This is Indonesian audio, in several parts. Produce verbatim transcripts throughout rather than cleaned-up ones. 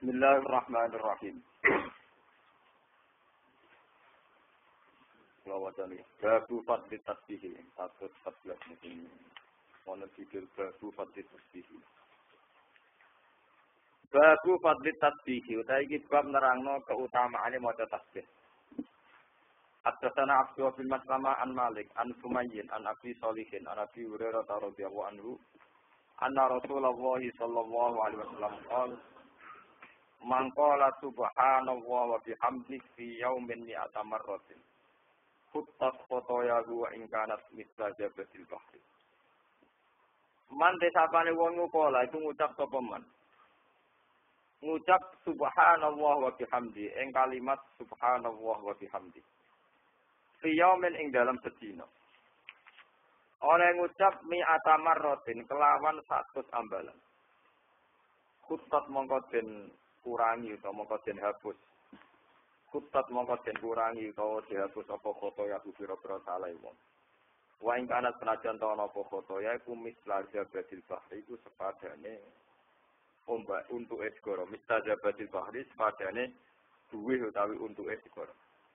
Bismillahirrahmanirrahim. Lawatan babu fadli tasbih seratus empat belas ini. Ono judul babu fadli tasbih. Babu fadli tasbih utawi iki bab nerangno keutamaane maca tasbih. Haddatsana Abdullah bin Maslama an Malik an Sumayyin an Abi Shalihin an Abi Hurairah radhiyallahu anhu anna Rasulullah sallallahu alaihi wasallam qala man qala subhanallah wa bihamdihi fi yaumin mi'ata marratin khuttat khotoyahu wa in kanat mithla jabatil bahri. Man desapane wong ngukola iku ngucap sapa man. Ngucap subhanallah wa bihamdi ing kalimat subhanallah wa bihamdi. Fi yaumin ing dalam sedina. Oleh ngucap mi'ata marratin kelawan seratus ambalan. Khuttat mongko den kurangi utawa mongko den hapus. Khuttat mongko den kurangi utawa dihapus apa foto ya biro-biro salah wong. Wa ing kana senajan ta ana apa foto ya iku mislar jabatil bahri iku sepadane ombak untuk segara. Mislar jabatil bahri sepadane duwe utawi untuk segara.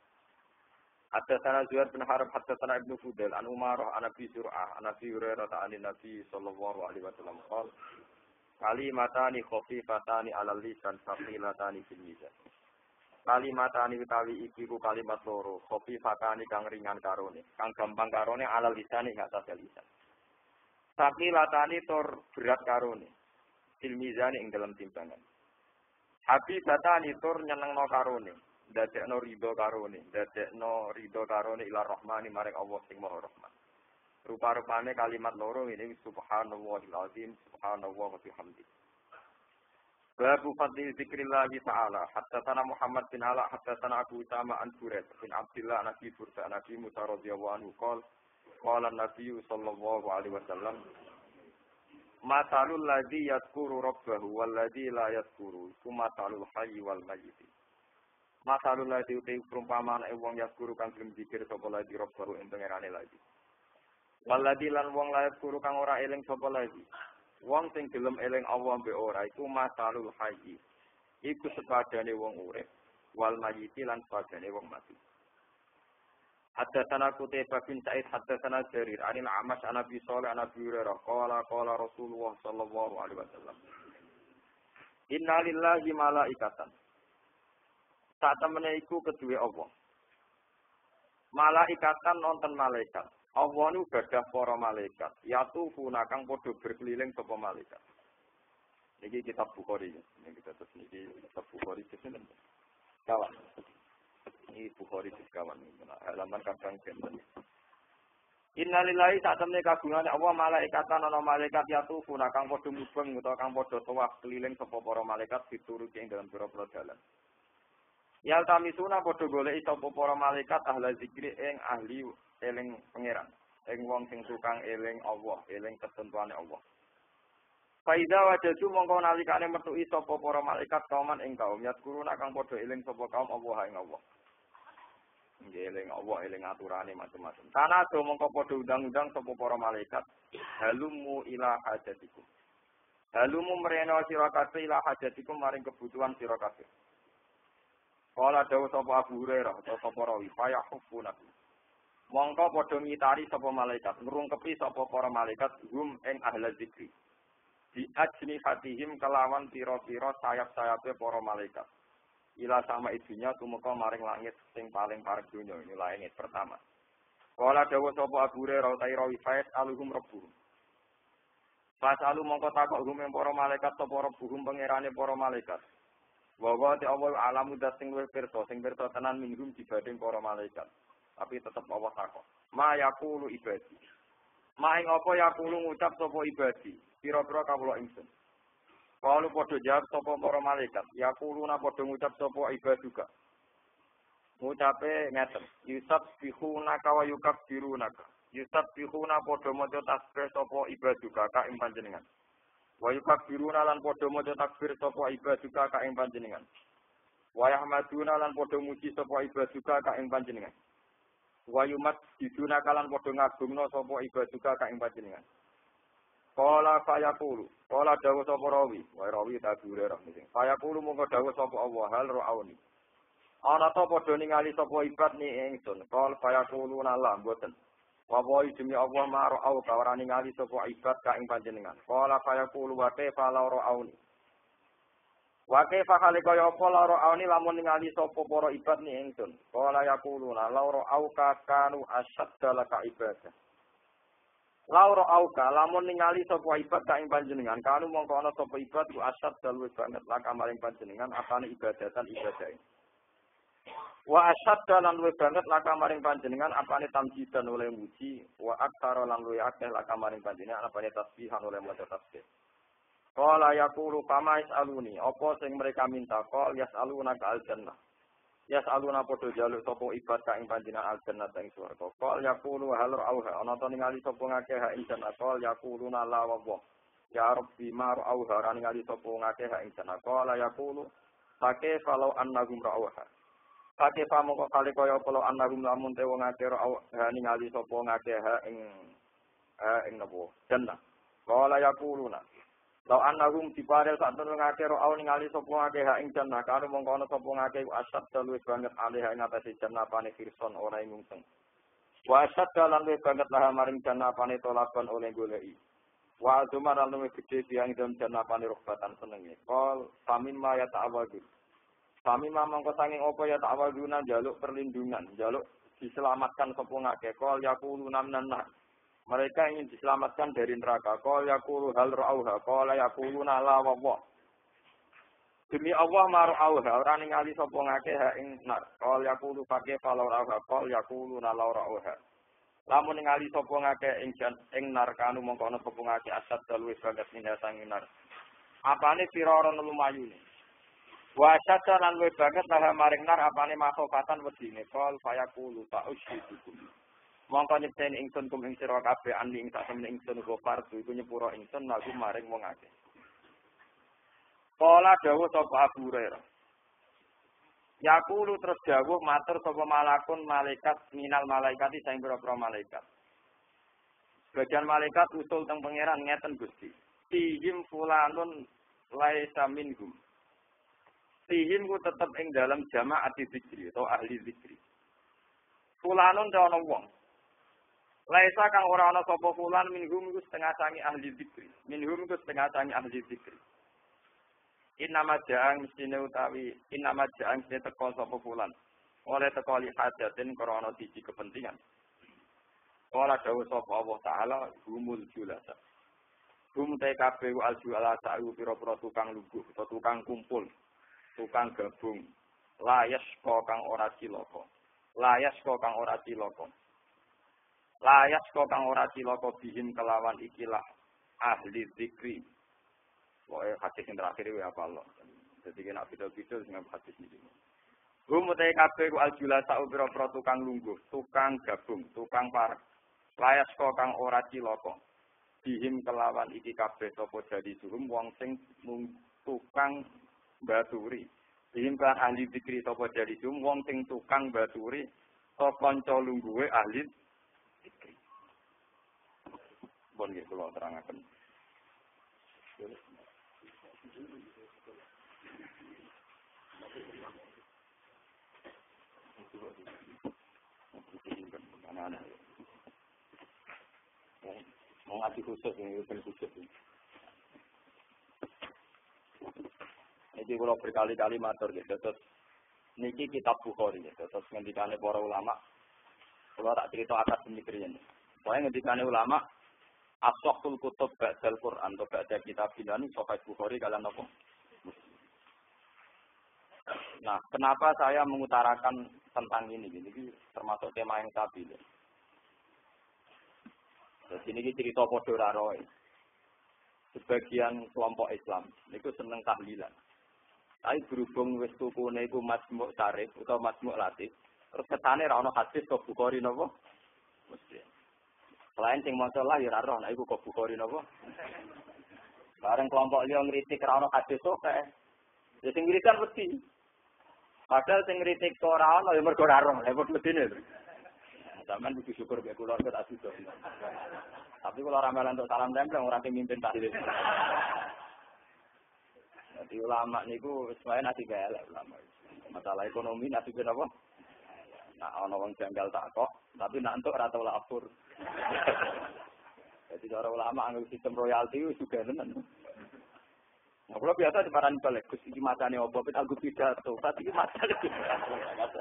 Haddatsana Zuhair bin Harb haddatsana Ibnu Fudail an Umarah an Abi Zur'ah an Abi Hurairah an Nabi sallallahu alaihi wasallam qala kalimatani khafifatani 'alal lisan thaqilatani fil mizan. Kalimatani utawi iki ku kalimat loro, khafifatani kang ringan karone, kang gampang karone 'alal lisan ing atas lisan. Thaqilatani tur berat karone, fil mizan ing dalam timbangan. Habibatani tur nyenengno karone, dadekno ridho karone, dadekno ridho karone ila rahmani maring Allah sing Maha Rahman. Rupa-rupane kalimat loro ini subhanallahil azim, subhanallah wa bihamdi. Babu fadli zikrillah ta'ala. Haddatsana Muhammad bin Ala, haddatsana Abu Usama an Buraid bin Abdullah an Abi Burda an Abi Musa radhiyallahu anhu qala qala an-nabiy sallallahu alaihi wasallam matalul ladzi yadhkuru rabbahu wal ladzi la yadhkuru kumatalul hayy wal mayyit. Matalul ladzi uti perumpamaan wong yadhkuru kang gelem zikir sapa ladzi rabbahu ing pangerane ladzi. Waladi lan wong layak guru kang ora eling sapa lagi. Wong sing gelem eling Allah mbek ora iku masalul hayy. Iku sepadane wong urip. Wal mayyiti lan sepadane wong mati. Haddatsana Qutaibah bin Sa'id haddatsana Jarir anil Amash an Abi Shalih an Abi Hurairah qala qala Rasulullah sallallahu alaihi wasallam. Inna lillahi malaikatan. Sak temene iku kedue Allah. Malaikatan nonton malaikat. Allah nu gadah para malaikat. Yatufuna kang padha berkeliling sapa malaikat. Niki kitab Bukhari. Niki kita terus niki kitab Bukhari sesen. Kawan. Ini Bukhari sekawan. Halaman kadang benten. Innalillahi sak temne kagungane Allah malaikatan ana malaikat yatufuna kang padha mubeng utawa kang padha tawaf keliling sapa para malaikat dituruti ing dalam pira-pira dalan. Yal tamisuna padha goleki sapa para malaikat ahli zikri ing ahli eling pangeran, ing wong sing tukang eling Allah, eling ketentuane Allah. Faida wajadu mongko nalikane metuki sapa para malaikat kauman ing kaum yadkuruna kang padha eling sapa kaum Allah ing Allah. Nggih eling Allah, eling aturane macam-macam. Tanado mongko padha undang-undang sapa para malaikat, halumu ila hajatikum. Halumu mrena sira kabeh ila hajatikum maring kebutuhan sira kabeh. Kala dawuh sapa Abu Hurairah utawa sapa rawi fayahufuna. Mongko padha ngitari sapa malaikat, ngrungkepi sapa para malaikat hum ing ahli zikri. Di ajni hatihim kelawan pira-pira sayap-sayape para malaikat. Ila sama idunya tumeka maring langit sing paling parek donya, ini langit pertama. Kala dawuh sapa Abu Hurairah rawi fais aluhum rabbuhum. Pas alu mongko takok hum ing para malaikat sapa rabbuhum pangerane para malaikat. Wa wa ta'ala alamu dat sing luwih pirsa, sing pirsa tenan minhum dibanding para malaikat. Tapi tetap Allah takok. Ma yaqulu ibadi. Ma ing apa yaqulu ngucap sapa ibadi? Pira-pira kawula ingsun. Kalau padha jawab sapa para malaikat, yaquluna padha ngucap sapa ibaduka. Ngucape ngeten, yusabbihuna ka wa yukabbirunaka. Yusabbihuna padha maca tasbih sapa ibaduka ka ing panjenengan. Wa yukabbiruna lan padha maca takbir sapa ibaduka ka ing panjenengan. Wa yahmaduna lan padha muji sapa ibaduka ka ing panjenengan. Wa yumat diduna kalan padha ngagungna sapa ibaduka ka ing panjenengan. Qala fayaqulu. Qala dawuh sapa rawi, wa rawi ta dure ra mesti. Fayaqulu mongko dawuh sapa Allah hal ra'auni. Ana ta padha ningali sapa ibad ni ingsun. Qala fayaqulu la mboten. Wa wa demi Allah ma ra'au ka ora ningali sapa ibad ka ing panjenengan. Qala fayaqulu wa kaifa la ra'auni. Wa kaifa hale kaya apa la ra'auni lamun ningali sapa para ibad ni ingsun. Qala yaqulu la ra'au ka kanu asyadda laka ibadah. Lauro auka lamun ningali sapa ibad ka ing panjenengan kanu mongko ana sapa ibad ku asad dalwe banget laka maring panjenengan apane ibadatan ibadah. Wa asad lan luwih banget laka maring panjenengan apane tamjidan oleh muji wa aktsara lan luwih akeh laka maring panjenengan apane tasbihan oleh maca tasbih. Qala yaqulu kama yasaluni apa sing mereka minta qol yasaluna ka al-jannah. Yasaluna padha jaluk sapa ibad ka ing panjenengan al-jannah ing swarga. Qol yaqulu hal ra'auha ana ta ningali sapa ngakeh ha ing jannah. Qol yaquluna la wa ya rabbi ma ra'auha ra ningali sapa ngakeh ha ing jannah. Qol yaqulu sake falau annahum ra'auha. Sake pamoko kali kaya kalau annahum lamun te wong akeh ra'auha ningali sapa ngakeh ha ing ha ing napa jannah. Qol yaquluna law annahum diparel sak terus ngake ro'au ningali sapa ngake hak ing jannah karo mongko ana sapa ngake asad luwih banget alih ing atase jannah pane firson ora ing ngungseng. Wa asad lan luwih banget lah maring jannah pane tolaban oleh goleki. Wa azumar lan luwih gedhe diang ing jannah pane rohbatan senenge. Qol famin ma ya ta'awadu. Famin ma mongko sanging apa ya ta'awaduna njaluk perlindungan, njaluk diselamatkan sapa ngake. Qol yaquluna minan mereka ingin diselamatkan dari neraka. Qala yaqulu hal ra'auha. Qala yaquluna la wa. Demi Allah ma ra'auha. Ora ningali sapa ngake ha ing nar. Qala yaqulu faqih fa la ra'auha. Qala yaquluna la ra'auha. Lamun ningali sapa ngake ing ing nar kanu mongko ana sapa ngake asad luwih banget minha sang nar. Apane pirara lumayune. Wa asad lan luwih banget lah maring nar apane masofatan wedine. Qala fa yaqulu ta'usyidukum. Mongko nyepten ingsun kum ing sira kabeh ani ing sak temen ingsun go fardu iku nyepuro ingsun lagu maring wong akeh. Kala dawuh sapa Abu Hurairah. Yaqulu terus dawuh matur sapa malakun malaikat minal malaikati saing pira-pira malaikat. Bagian malaikat usul teng pangeran ngeten Gusti. Tihim fulanun laisa minhum. Tihim ku tetep ing dalam jamaah zikri atau ahli zikri. Fulanun ta ana wong laisa kang ora ana sapa fulan minhum iku setengah sangi ahli zikri. Minhum iku setengah sangi ahli zikri. Inama ja'ang mestine utawi inama ja'ang mestine teko sapa fulan. Oleh teko li hajatin krana siji kepentingan. Ora dawuh sapa Allah taala humul julasa. Hum te kabeh al julasa iku pira-pira tukang lungguh utawa tukang kumpul, tukang gabung. Layas kok kang ora cilaka. Layas kok kang ora cilaka. Layas kok kang ora cilaka bihim kelawan ikilah ahli zikri. Pokoke hadis sing terakhir iki apa Allah. Dadi nek beda-beda sing hadis iki. Gumute kabeh ku aljulasa pira-pira tukang lungguh, tukang gabung, tukang parek. Layas kok kang ora cilaka. Bihim kelawan iki kabeh sapa jadi surum wong sing tukang baturi. Bihim kan ahli zikri sapa jadi surum wong sing tukang baturi sapa kanca lungguhe ahli zikri. Bon nggih kula terangaken. Mau ngaji khusus ini, bukan khusus ini. Ini kalau berkali-kali matur gitu, terus niki kitab Bukhari gitu, terus ngendikane para ulama. Kalau tak cerita akademik ini, soalnya ngendikane ulama, aswaqul kutub ba'dal Quran atau ba'da kitab ini Sahih Bukhari kalian apa? Nah, kenapa saya mengutarakan tentang ini? Ini termasuk tema yang saya pilih. Jadi ini cerita podo raroy. Sebagian kelompok Islam niku seneng tahlilan. Tapi berhubung wis tukune iku Majmu' Syarif utawa Majmu' Latif, terus ketane ra ono hadis kok Bukhari napa? Muslim. Selain sing maca lah ya ora roh, nek iku kok Bukhari napa? Bareng kelompok liya ngritik ra ono hadis kok kae. Ya sing ngritik wedi. Padahal sing ngritik kok ora ono ya mergo ora roh, lha kok medine. Sampeyan kudu syukur mek kula tak sida. Tapi kalau ramalan untuk salam tempel orang yang mimpin tahlil. Jadi ulama niku semuanya nasi galak ulama. Masalah ekonomi nasi apa? Nah, ana wong janggal tak kok, tapi nak entuk ora tau lapor. Jadi cara ulama anggap sistem royalti juga tenan. Nah, kalau biasa di paran balik, Gus iki macane opo, pit aku pidato, tapi iki macane pidato.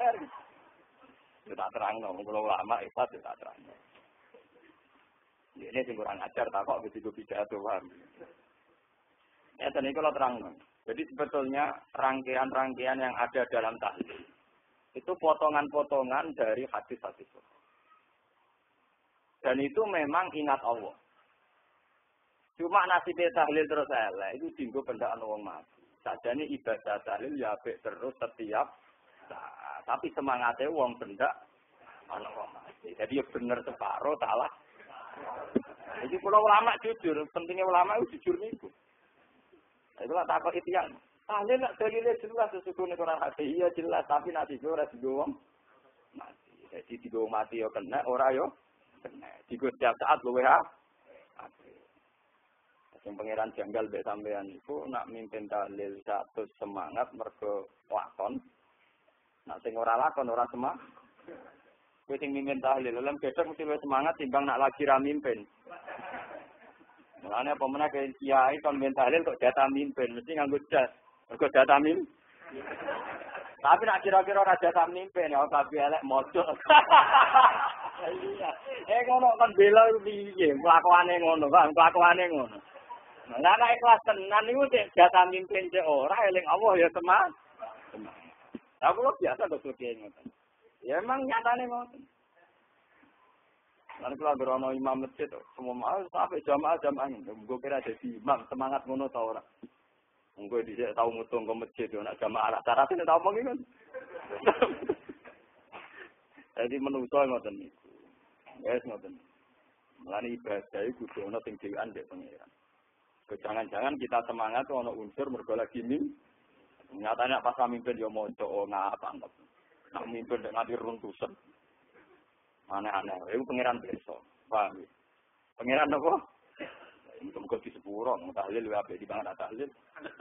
Tak terangno, kalau ulama hebat tak terangno. Ini sing kurang ajar tak kok begitu pidato paham. Ya tadi kalau terangno. Jadi sebetulnya rangkaian-rangkaian yang ada dalam tahlil itu potongan-potongan dari hadis-hadis. Dan itu memang ingat Allah. Cuma nasibnya tahlil terus elek, itu dinggo bendaan wong mati. Sajane ibadah tahlil ya apik terus setiap saat. Tapi semangatnya wong benda ana wong mati. Jadi ya bener separuh salah. Jadi kalau ulama jujur, pentingnya ulama itu jujur niku. Itulah takut itu yang tahlil nak dalilnya jelas sesungguhnya Quran hati iya jelas tapi nanti ora digo wong mati. Jadi digo mati yo kena ora yo kena. Digo setiap saat luwih ha. Sing pangeran janggal mbek sampean iku nak mimpin tahlil satu semangat mergo lakon. Nak sing ora lakon ora semangat. Kowe sing mimpin tahlil lem besok mesti luwih semangat timbang nak lagi ra mimpin. Mulane apa meneh kiai kon mimpin tahlil kok data mimpin mesti nganggo jas. Mergo data mimpin. Tapi nak kira-kira ora data mimpin ya tapi elek mojo. Iya. Eh ngono kan bela piye kelakuane ngono, Pak, kelakuane ngono. Lah nek ikhlas tenan niku cek jatah mimpin cek ora eling Allah ya semangat. Lah kula biasa kok kiai ngoten. Ya emang nyatane ngoten. Lan kula berono imam masjid semua mal sampai jamaah-jamaah nggo kira dadi imam semangat ngono ta ora. Engko dhisik tau mutung ke masjid yo nek jamaah rata-rata nek tau omong ngono. Jadi menungso ngoten niku. Wes ngoten. Mulane ibadah iku kudu ana sing dhewean mbek pangeran. Jangan-jangan kita semangat tuh ono unsur mergo lagi mim. Nyatanya pas mimpin yo moco oh ngapa anggap. Nak mimpin nek nganti runtusan. Aneh-aneh. Iku pangeran besok. Paham. Pangeran apa? Ini kok di sepuro, tahlil wae apik dibangun tahlil.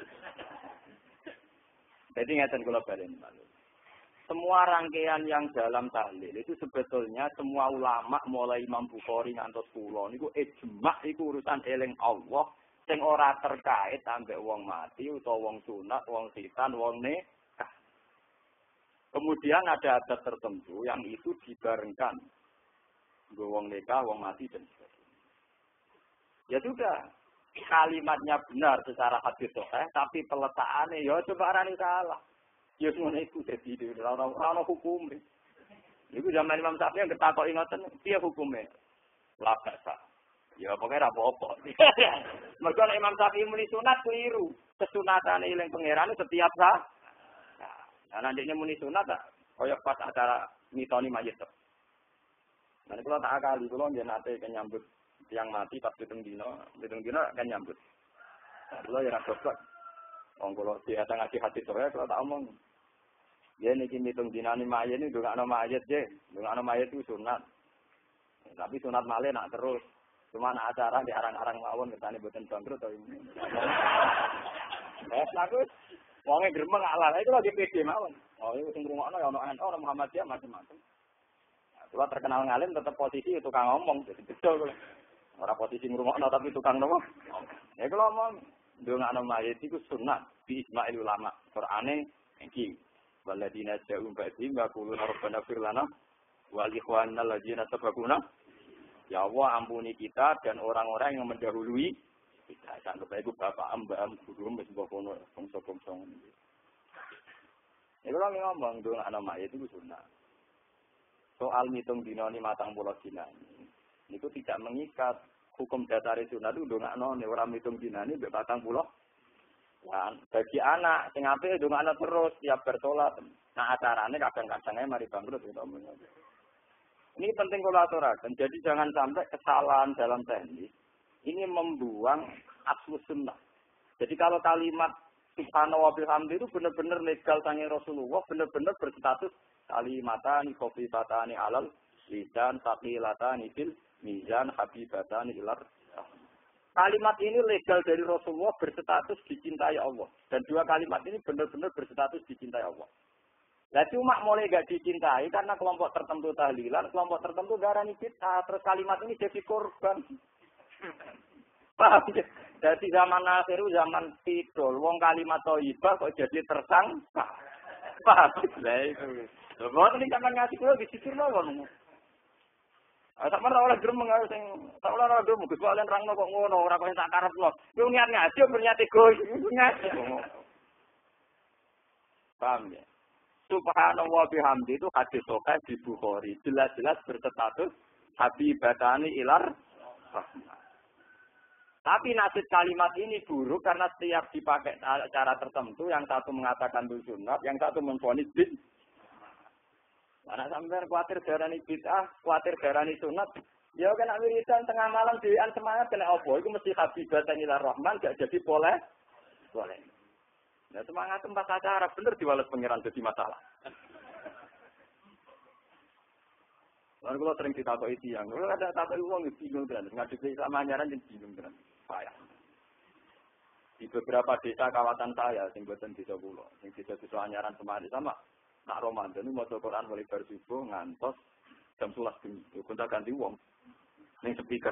Jadi ngeten kula balen malu. Semua rangkaian yang dalam tahlil itu sebetulnya semua ulama mulai Imam Bukhari ngantos kula niku ijma' iku urusan eling Allah. Sing ora terkait ambek wong mati utawa wong sunat, wong sitan, wong nikah. Kemudian ada adat tertentu yang itu dibarengkan. Nggo wong nikah, wong mati dan sebagainya. Ya sudah, kalimatnya benar secara hadis sahih, tapi peletakannya ya coba arani salah. Ya ngono iku dadi ora ono hukum. Iku zaman Imam Syafi'i yang ketakoki ngoten, piye hukume? La basa. Ya pokoknya apa-apa. Mergo Imam Syafi'i muni sunat keliru. Kesunatane eling pangerane setiap saat. Nah, nantinya muni sunat tak kaya pas acara mitoni mayit. Nah, kalau tak akali kula nggih nate nyambut yang mati pas pitung dina, pitung dina kan nyambut. Nah, kula ya ra goblok. Wong kula biasa ngaji hati sore kula tak omong. Ya niki mitung dinane mayit niku ndongakno mayit nggih. Ndongakno mayit itu sunat. Tapi sunat malih nak terus. Cuma nak acara di arang-arang mawon ngertane boten bangkrut to ini. Eh, aku wonge gremeng ala iku lagi pede mawon. Oh, iku sing ngrungokno ya ono N U, ono Muhammadiyah macam-macam. Nah, kula terkenal ngalim tetep posisi tukang ngomong jadi betul kula. Ora posisi ngrungokno tapi tukang nopo? Ya kula omong ndongakno mayit iku sunat bi ijma'il ulama. Qur'ane iki waladina ja'u ba'di yaquluna rabbana fir lana wa li ikhwanina alladziina sabaquna. Ya Allah ampuni kita dan orang-orang yang mendahului kita. Sanggep iku bapak mbak guru wis mbok kono bangsa-bangsa ngene. Iku lho ngomong dong ana mayit itu sunah. Soal mitung dina ni matang puluh dina. Niku tidak mengikat hukum dasar sunah itu ndongakno nek ora mitung dina ni mbek patang puluh. Kan bagi anak sing apik ndongakno terus tiap bersolat. Nah acarane kadang-kadang mari bangkrut to. Ini penting kalau aturakan. Jadi jangan sampai kesalahan dalam teknis ini membuang aslus sunnah. Jadi kalau kalimat subhanallah wa bihamdi itu benar-benar legal tanya Rasulullah, benar-benar berstatus kalimatani khofifatani alal lisan taqilatani fil mizan habibatan ilar. Kalimat ini legal dari Rasulullah berstatus dicintai Allah. Dan dua kalimat ini benar-benar berstatus dicintai Allah. Nah cuma mulai gak dicintai karena kelompok tertentu tahlilan, kelompok tertentu darani bid'ah. Terus kalimat ini jadi korban. Paham ya? Jadi zaman akhir, zaman tidul, wong kalimat thayyibah kok jadi tersangka. Paham? Lah itu. Lha ini sampean ngasih kula disisir mawon. Ah sampean ora oleh gremeng ae sing tak ora ora gremeng Gus Walen rangno kok ngono, ora kok sak karepno. Ku niat ngaji berniat egois, ngaji. Paham ya? Subhanallah bihamdi itu hadis sahih di Bukhari. Jelas-jelas berstatus habibatani ilar rahmah. Tapi nasib kalimat ini buruk karena setiap dipakai cara tertentu, yang satu mengatakan itu sunat, yang satu memvonis bid'ah. Anak sampean kuatir darani bid'ah, kuatir darani sunat. Ya kena wiridan tengah malam dhewean semangat kena apa? Iku mesti habibatan ilar rahman gak jadi boleh. Boleh. Nah semangat tempat acara bener diwales pangeran dadi masalah. Lalu kalau sering ditakoki tiyang, kalau ada takoki wong bingung tenan, ngadepi Islam anyaran jadi bingung tenan. Payah. Di beberapa desa kawasan saya, sing boten desa kula, sing desa-desa anyaran Semari sama nak Ramadan itu maca Quran mulai bar subuh ngantos jam sebelas bengi. Gonta ganti wong ning speaker.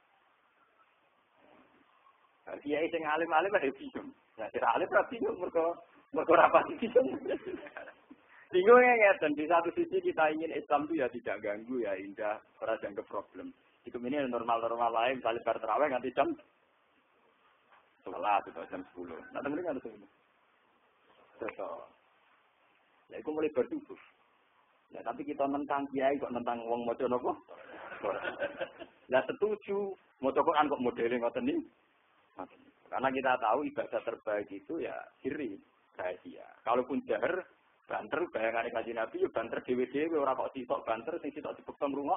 Kiai sing alim-alim ae bingung. Ya kira alim ra bingung mergo mergo ra pati bingung. Bingungnya ngeten, di satu sisi kita ingin Islam itu ya tidak ganggu ya indah, ora dianggap problem. Itu ini normal-normal lain, misalnya bar tarawih nganti jam sebelas atau jam sepuluh. Nah, teman-teman ada semua. Betul. Ya, itu mulai bertubuh. Ya, tapi kita nentang kiai kok nentang wong maca napa? Lah setuju, maca Quran kok modelnya ngoten iki. Karena kita tahu ibadah terbaik itu ya sirri, rahasia. Kalaupun jahar, banter bayangane Kanjeng Nabi yo banter dhewe-dhewe ora kok sitok banter sing sitok dipeksa mrungok.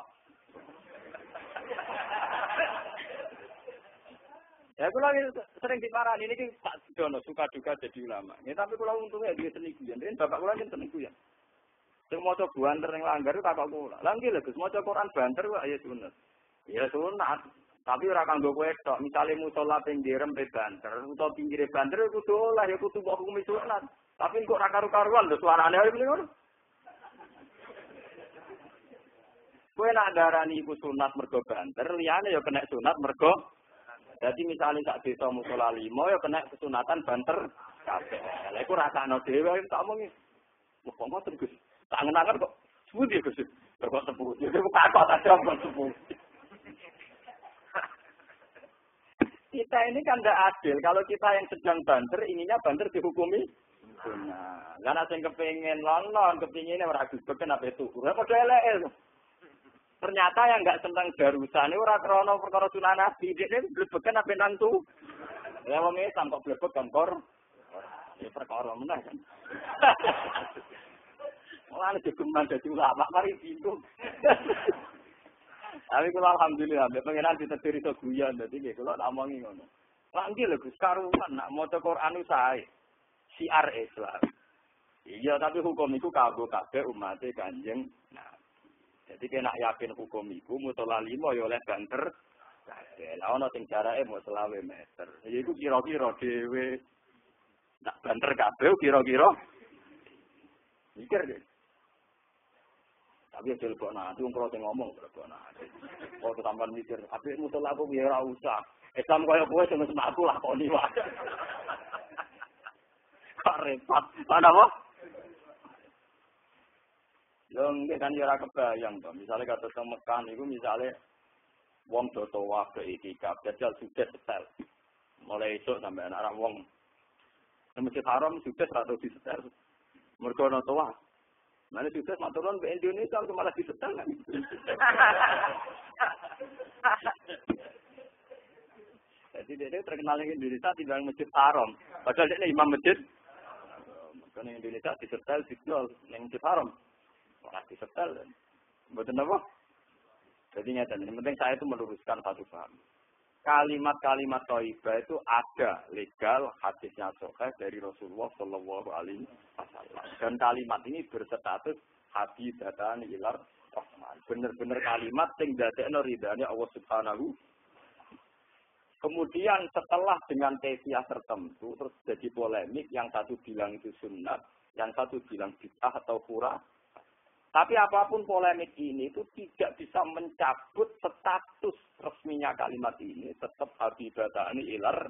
Ya kula sering diparani niki Pak Dono suka duka jadi ulama. Ya tapi kula untungnya dia seni guyon. Yen bapak kula kan seni guyon. Sing maca banter ning langgar kakak kula. Lah nggih lho Gus maca Quran banter kok ya sunat. Ya sunat. Tapi ora kanggo kowe tok. Misale musala pinggirem pe banter utawa pinggire banter kudu lah ya kudu kok hukum sunat. Tapi kok ora karu-karuan lho suarane ae ngono. Kowe nak darani iku sunat mergo banter, liyane ya kena sunat mergo. Jadi misalnya sak desa musala lima ya kena kesunatan banter kabeh. Lah iku rasane dhewe tak omongi. Kok ngoten Gus? Tak ngenangan kok sepundi Gus? Kok sepundi? Kok kakak aja kok sepundi. Kita ini kan tidak adil. Kalau kita yang sedang banter, ininya banter dihukumi. Nah, karena saya kepengen lon-lon, kepinginnya meragus beken apa itu. Udah pada elek. Ternyata yang nggak tentang darusan ini orang krono perkara sunnah Nabi. Dia ini blebeken apa nang tu. Ya wong Islam kok blebek kampor. Ya perkara meneh kan. Mulane digeman dadi ulama mari bingung. Tapi kula alhamdulillah, pengenan ditetir iso guyon dadi nggih kula omongi ngono. Lah nggih lho Gus karuan nak maca Quran sae. Siar Islam. Iya tapi hukum itu kanggo kabeh umat Kanjeng. Nah, jadi kena yakin hukum iku mutola lima ya oleh banter. Lah ana sing jarake mau selawe meter. Ya iku kira-kira dhewe nak banter kabeh kira-kira mikir deh. Tapi aja lebok nanti, wong kalau ngomong lebok nanti. Kalau sampean mikir, tapi mutola aku ya ora usah. Islam kaya kowe sing wis aku lakoni wae. Kok repot. Ana apa? Yo nggih kan yo ora kebayang to. Misale kados teng Mekah niku misale wong do tawaf ke itikaf, jajal sudah setel. Mulai esuk sampai anak wong nang Masjid Haram sudah satu di setel. Mergo ana tawaf. Mana sudah maturun ke Indonesia itu malah disetel kan? Jadi dia terkenal di Indonesia tidak Masjid Haram. Padahal dia imam masjid. Karena Indonesia disetel dijual di Masjid Haram. Malah disetel. Betul apa? Jadi nyata. Yang penting saya itu meluruskan satu paham. Kalimat-kalimat thayyibah itu ada legal hadisnya sahih dari Rasulullah Shallallahu Alaihi Wasallam. Dan kalimat ini berstatus habibatan ilar rahman. bener-bener kalimat sing dadekno ridane Allah Subhanahu. Kemudian setelah dengan kefiah tertentu terus jadi polemik, yang satu bilang itu sunnah, yang satu bilang bid'ah atau khurafah. Tapi apapun polemik ini itu tidak bisa mencabut status resminya kalimat ini, tetap habibatani ilar.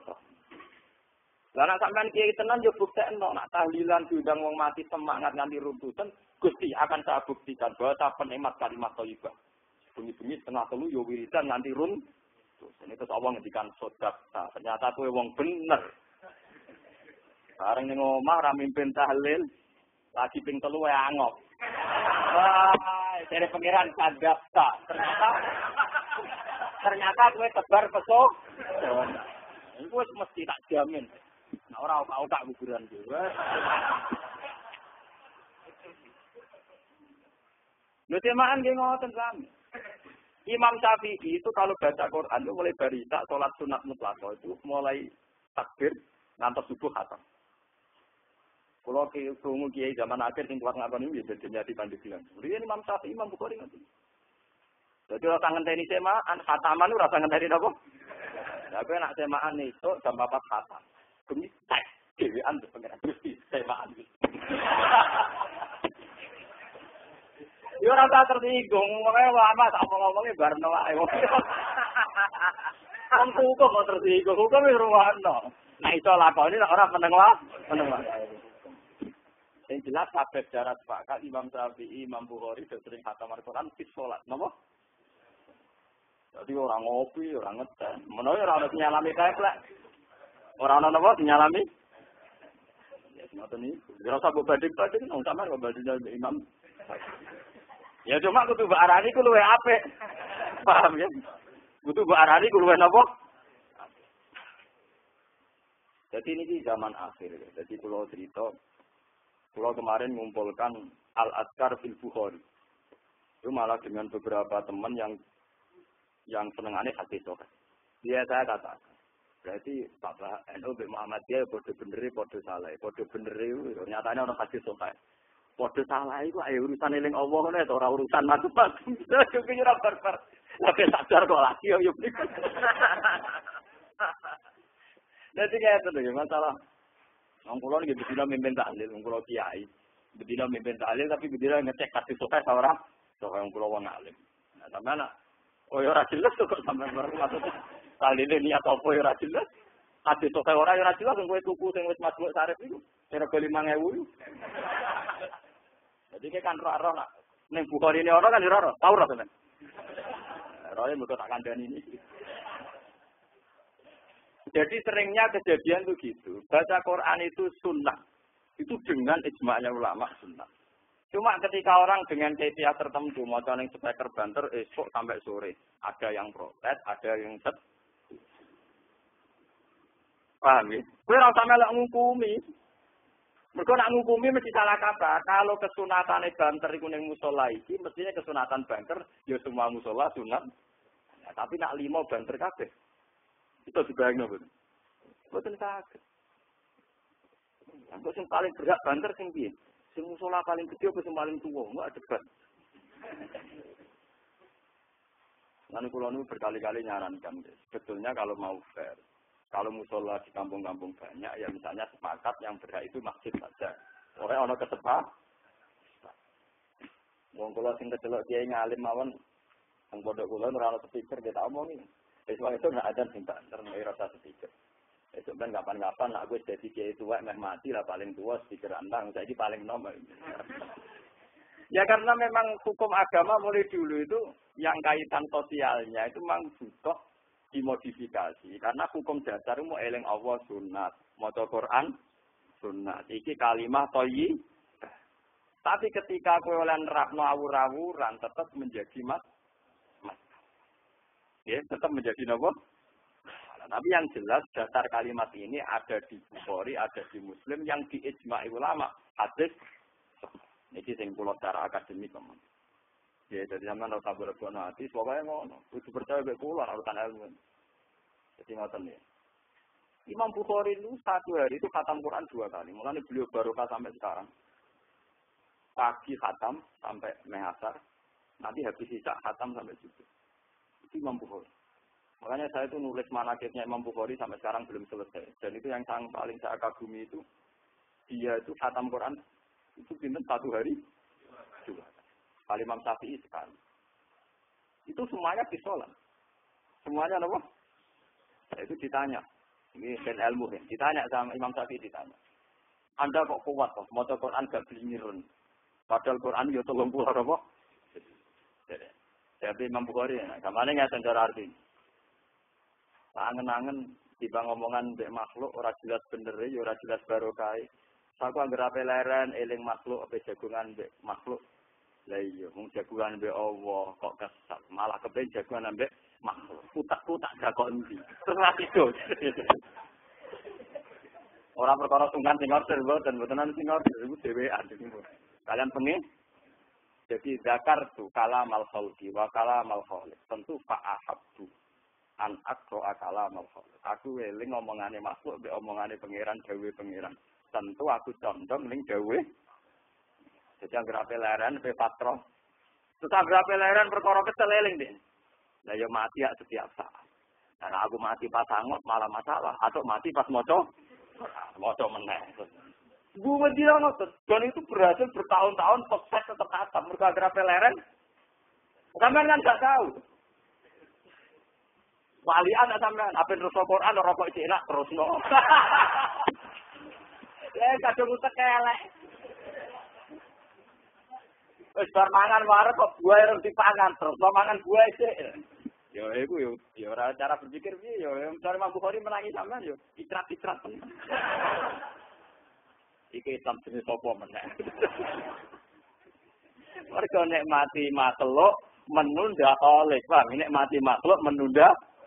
Lah nek sampean kiai tenan yo buktekno nak tahlilan diundang wong mati semangat nganti runtutan, Gusti akan saya buktikan bahwa saya penikmat kalimat thayyibah. Bunyi-bunyi setengah telu yo wiridan nganti run. Ini terus Allah ngendikan sodak. Nah, ternyata kowe wong bener. Bareng ning omah ra mimpin tahlil, lagi ping telu wae angop. Wah, dari pengiran kadapta. Ternyata ternyata kowe tebar pesok. Iku wis mesti tak jamin. Nah, ora tau tak kuburan juga. Lho temaan nggih ngoten sami. Imam Syafi'i itu kalau baca Quran itu mulai barita, sholat sunat mutlaqah itu mulai takbir ngantos subuh khatam. Kalau krungu kiai zaman akhir sing kuat ngakon iki ya jadi dipandhi bilang. Riyen Imam Syafi'i Imam Bukhari ngoten. Jadi ora ngenteni semaan khataman ora usah ngenteni napa? Lah kowe nak semaan itu jam empat khatam. Demi tek dhewean pengen Gusti semaan. Yo ora tak tersinggung, pokoke lama tak ngomong-ngomongi barno wae. Kan hukum kok tersinggung, hukum wis ruwano. Nah iso lakoni nek ora meneng wae, meneng wae. Sing jelas kabeh jarak sepakat Imam Syafi'i, Imam Bukhari sering khatam Al-Qur'an di salat, napa? Jadi orang ngopi, orang ngeteh. Menawa ora ono nyalami kae plek. Ora ono napa nyalami? Ya ngoten iki. Ora usah mbok banding-banding, wong sampean kok banding Imam. Ya cuma kudu mbok arani ku luwih apik. Paham ya? Kudu mbok arani ku luwih napa? Jadi ini di zaman akhir. Jadi kalau cerita, kalau kemarin mengumpulkan Al-Azkar fil Bukhari. Itu malah dengan beberapa teman yang yang senengannya hadis sokan. Dia saya katakan, berarti Bapak N U B Muhammadiyah podo beneri, podo salah, podo beneri. Nyatanya orang hadis sokan. Podo salah itu ayo urusan eling Allah ngono to ora urusan macam-macam. Yo ki ora barbar. Tapi sadar kok lagi yo yo. Dadi kaya itu masalah. Wong kula niki bedina mimpin tahlil, wong kula kiai. Bedina mimpin tahlil tapi bedina ngecek hadis sokan ora. Sok wong kula wong alim. Nah, sampeyan oh ora jelas kok sampeyan baru maksudnya. Tahlile niat apa ora jelas. Hadis sokan ora ora jelas wong kowe tuku sing wis masuk sarep iku. Kira lima ribu. Jadi kan roh-roh nak ning Bukhari ini orang kan roh-roh, tahu roh tenan. Rohnya mergo tak kandhani ini. Jadi seringnya kejadian itu gitu. Baca Quran itu sunnah. Itu dengan ijma'nya ulama sunnah. Cuma ketika orang dengan kaifiah tertentu mau ning speaker banter esok sampai sore, ada yang protes, ada yang set. Paham ya? Kowe ora usah melok ngukumi. Mereka nak ngukumi mesti salah kata. Kalau kesunatane banter iku ning musala iki, mestinya kesunatan banter ya semua musala sunat. Ya, tapi nak lima banter kabeh. Itu dibayangno, Bu. Mboten saged. Anggo sing paling berat banter sing piye? Sing musala paling gede apa sing paling tuwa? Enggak debat. Lan kula nu berkali-kali nyarankan, sebetulnya kalau mau fair, kalau musola di kampung-kampung banyak, ya misalnya sepakat yang berhak itu masjid saja. Orang orang kesepak. Wong kula sing kecelok kiai ngalim mawon, yang pondok kula ora ono speaker kita omongi. Besok itu enggak ada sing banter nek rasa speaker. Besok ben kapan-kapan nak gue jadi kiai tua meh mati lah paling tua speaker andang, saiki paling nomor. Ya karena memang hukum agama mulai dulu itu yang kaitan sosialnya itu memang butuh dimodifikasi karena hukum dasar mau eling Allah sunat, maca Quran sunat. Iki kalimah thayyib. Tapi ketika kowe oleh nerapno awur-awuran tetap menjadi mas. mas. Ya, tetap menjadi napa? Tapi yang jelas dasar kalimat ini ada di Bukhari, ada di Muslim yang diijma'i ulama. Hadis niki sing kula secara akademik teman. Ya, jadi sampean ora sabar kok hati, pokoke ngono. Kudu percaya mek kula urutan ilmu. Jadi ngoten ya. Imam Bukhari itu satu hari itu khatam Quran dua kali. Mulane beliau barokah sampai sekarang. Pagi khatam sampai mehasar, Nanti habis sisa khatam sampai situ. Itu Imam Bukhari. Makanya saya itu nulis manakibnya Imam Bukhari sampai sekarang belum selesai. Dan itu yang sang, paling saya kagumi itu, dia itu khatam Quran, itu pinter satu hari, dua. Kalau Imam Syafi'i sekali. Itu semuanya pisolan. Semuanya apa? Nah, itu ditanya. Ini ben ilmu ya. Ditanya sama Imam Syafi'i ditanya. Anda kok kuat kok? Mau Quran gak belinyirun. Padahal Quran ya tolong pulau apa? Jadi Imam Bukhari, nah, kemana nggak secara arti? Angen-angen tiba ngomongan mbek makhluk ora jelas bener ya ora jelas barokah. Saku anggere ape leren eling makhluk ape jagungan mbek makhluk. Lah iya mung jagungan mbek Allah kok kesat malah kepen jagungan mbek makhluk. Utakku tak gakok endi. Terus ati dos. Ora perkara tungkan sing order mboten mbotenan sing order iku dhewean niku. Kalian pengen jadi zakar tu kalamal khalqi wa kalamal khaliq. Tentu fa'ahabtu an akro akala malhol. Aku eling ngomongane makhluk, be omongane pangeran, dawe pangeran. Tentu aku condong ning dawe. Jadi anggere ape leren, pe patro. Terus anggere ape leren perkara kesel eling deh. Lah ya mati ya setiap saat. Karena aku mati pas sangot malah masalah, atau mati pas moco, moco meneh. Gue bilang dan itu berhasil bertahun-tahun sukses tetap khatam. Mereka anggere ape leren. Sampeyan kan gak tahu. Walian tak sampean, apa terus Quran rokok iki enak terus no. Eh kadung utek elek. Wis bar mangan wareg kok buah rem dipangan terus mangan buah sik. Yo iku yo yo ora cara berpikir piye yo mencari Imam Bukhari menangi sampean yo itrat-itrat. Iki Islam jenis sapa meneh. Mergo nek mati makhluk menunda oleh, Bang. Nek mati makhluk menunda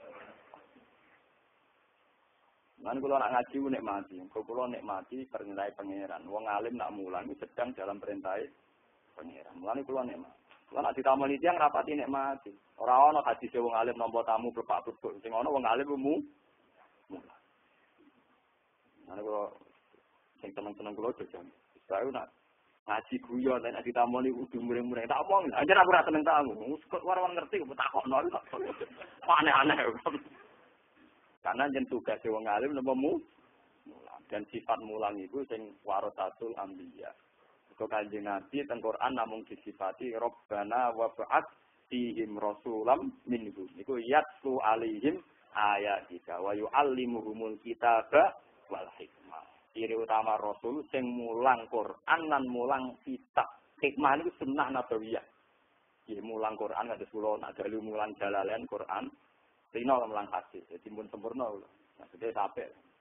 Lan kula nak ngaji nek mati, kula nek mati perintahe pangeran. Wong alim nak mulang sedang dalam perintah pangeran. Mulane kula nek mati. Kula nak ditamoni tiyang rapati nek mati. Ora ana hadis wong alim nampa tamu plepak-plepuk. Sing ana wong alim mu mulang. Lan kula sing teman-teman kula jajan. Saya nak ngaji guyon nek ditamoni kudu mureng-mureng. Tak omong, anjen aku ora seneng tamu. Kok war-war ngerti kok takokno. Aneh-aneh. Karena jen tugas wong alim napa mu mulang dan sifat mulang itu sing warasatul anbiya. Kok Kanjeng Nabi teng Quran namung disifati Rabbana wa ba'ats fihim rasulam minhum. Iku yatlu alaihim ayatika wa yu'allimuhumul kitaba wal hikmah. Ciri utama rasul sing mulang Quran lan mulang kitab. Hikmah niku sunnah nabawiyah. Nggih mulang Quran kados kula nak dalu mulang jalalain Quran. Rino melang hadis, jadi pun sempurna. Nah, gede sampai.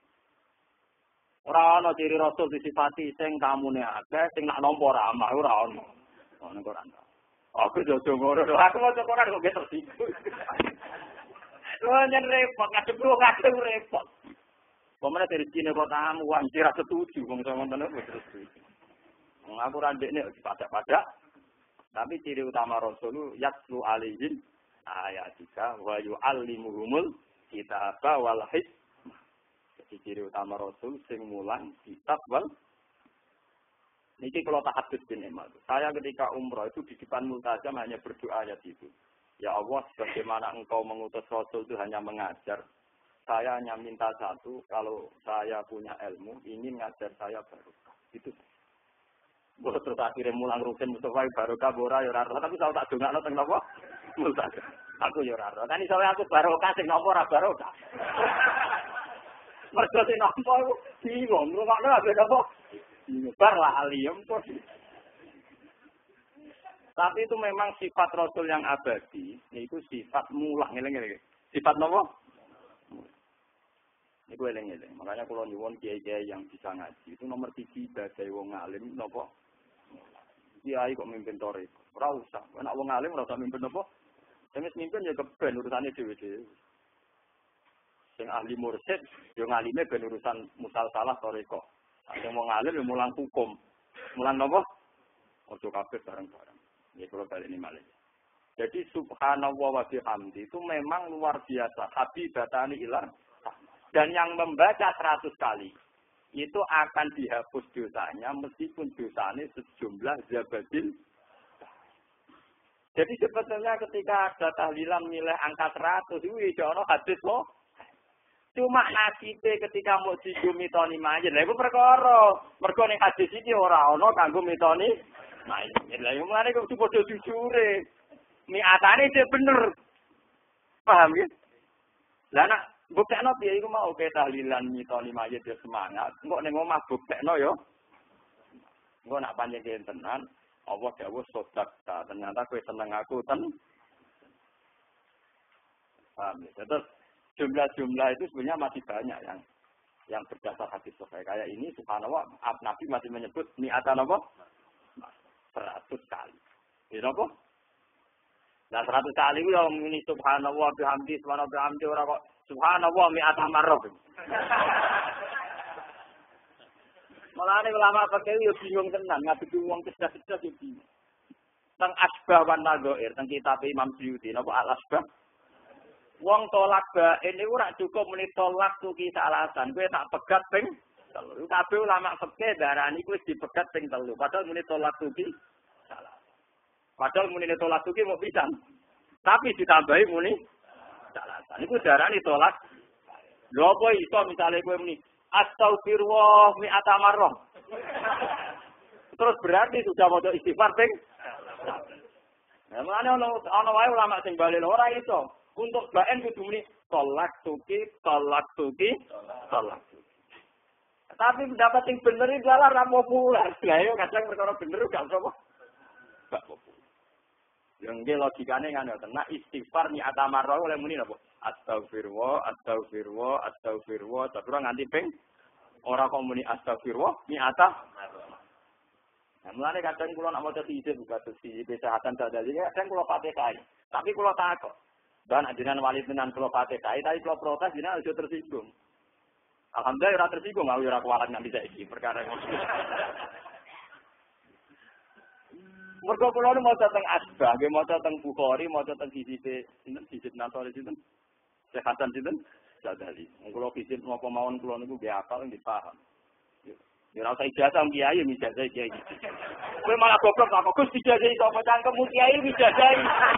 Ora ana ciri rasul disifati sing tamune akeh, sing nak nampa ramah ora ana. Ono Quran. Aku jojo ngono, aku mau Quran kok gitu sih. Lho nyen repot, ngadep lu kadung repot. Pemene dari Cina kok tamu wanci ra setuju wong ngono terus. Wong aku ra ndekne dipadak-padak. Tapi ciri utama rasul yatlu alaihim ayatika wa yu'allimuhumul kitaba wal hikmah. Jadi ciri utama rasul sing mulang kitab wal. Niki kalau tahadus bin Imam. Saya ketika umrah itu di depan multazam hanya berdoa ayat itu. Ya Allah, bagaimana engkau mengutus rasul itu hanya mengajar. Saya hanya minta satu, kalau saya punya ilmu, ingin ngajar saya barokah. Itu. Boleh terus akhirnya mulang rutin Mustafa barokah bora ya ora, tapi saya tak dongakno teng napa? Multazam. Aku ya ora. Kan iso aku barokah sing napa ora barokah. Mergo sing napa aku bingung, ngrungokno ape napa? Bar lah aliyum kok. Tapi itu memang sifat Rasul yang abadi, yaitu sifat mulang, ngeleng-ngeleng. Sifat napa? Niku eling-eling. Makanya kalau nyuwun kiai-kiai yang bisa ngaji, itu nomor tiga ibadah wong alim napa? Kiai kok mimpin tore. Ora usah. Nek wong alim ora usah mimpin napa? Sing mimpin ya keben urusane dhewe-dhewe. Sing ahli mursyid, yo ngalime ben urusan musal salah toreko. Sing wong alim yo mulang hukum. Mulang napa? Ojo kabeh bareng-bareng. Ya kalau kali ini malah. Jadi subhanallah wa bihamdi itu memang luar biasa. Habibatani ilar. Dan yang membaca seratus kali itu akan dihapus dosanya meskipun dosanya sejumlah zabadil. Jadi sebetulnya ketika ada tahlilan nilai angka seratus itu ya ono hadis kok. Cuma nasibe ketika mau digo mitoni mayit. Lha iku perkara. Mergo ning hadis iki ora ono kanggo mitoni mayit. Lha iku mrene kudu padha jujure. Niatane sing bener. Paham ya? Lah nek buktekno piye iku mau ke tahlilan mitoni mayit ya semangat. Engko ning omah buktekno ya. Engko nak panjenengan tenan Allah dawuh sodakta, ternyata kowe seneng aku ten. Paham ya? Terus jumlah-jumlah itu sebenarnya masih banyak yang yang berdasar hadis sahih. Kayak ini subhanallah Nabi masih menyebut niatan apa? seratus kali. Ini apa? Nah seratus kali itu yang ini subhanallah bihamdi subhanallah bihamdi ora kok subhanallah mi'ata marrah. Malah ini ulama pakai yo bingung tenan, ngadepi wong cerdas-cerdas yo bingung. Teng asbah wan nadhair, teng kitab Imam Suyuti napa al asbah. Wong tolak bae niku ora cukup muni tolak tuki salasan, kowe tak pegat ping telu. Kabeh ulama fikih darani kuwi dipegat ping telu, padahal muni tolak tuki salasan. Padahal muni tolak tuki mau pisan. Tapi ditambahi muni salasan. Iku darani tolak. Lho apa iso misale kowe muni Astaghfirullah mi'ata marrah. Terus berarti sudah mau istighfar ping. Nah, mana ono ono wae ulama sing bali ora iso. Untuk baen kudu muni tolak tuki, tolak tuki, tolak tuki. Tapi pendapat sing bener iki adalah ra populer. Lah yo kadang perkara bener gak apa. Gak populer. Yang nggih logikane ngono tenan istighfar mi'ata marrah oleh muni napa? Astagfirullah, astagfirullah, astagfirullah. Tapi ora nganti ping ora kok muni astagfirullah mi'ata. Nah, mulane kadang kula nak maca sithik buka sithik kesehatan sadari kadang kula Fatihah. Tapi kula takok. Dan ajaran wali tenan kula Fatihah, tapi kula protes jenengan aja tersinggung. Alhamdulillah ora tersinggung, aku ora kuwalat nang bisa iki perkara ngono. Mergo kula nu maca teng Asbah, nggih maca teng Bukhari, maca teng sisipe sinten sisip Nasori sinten? Kesehatan sinten? Sadali. Kula kisip napa mawon kula niku nggih apal nggih paham. Ya ora usah ijazah kiai ijazah kiai. Kowe malah goblok kok Gus ijazah sapa cangkemmu kiai ijazah.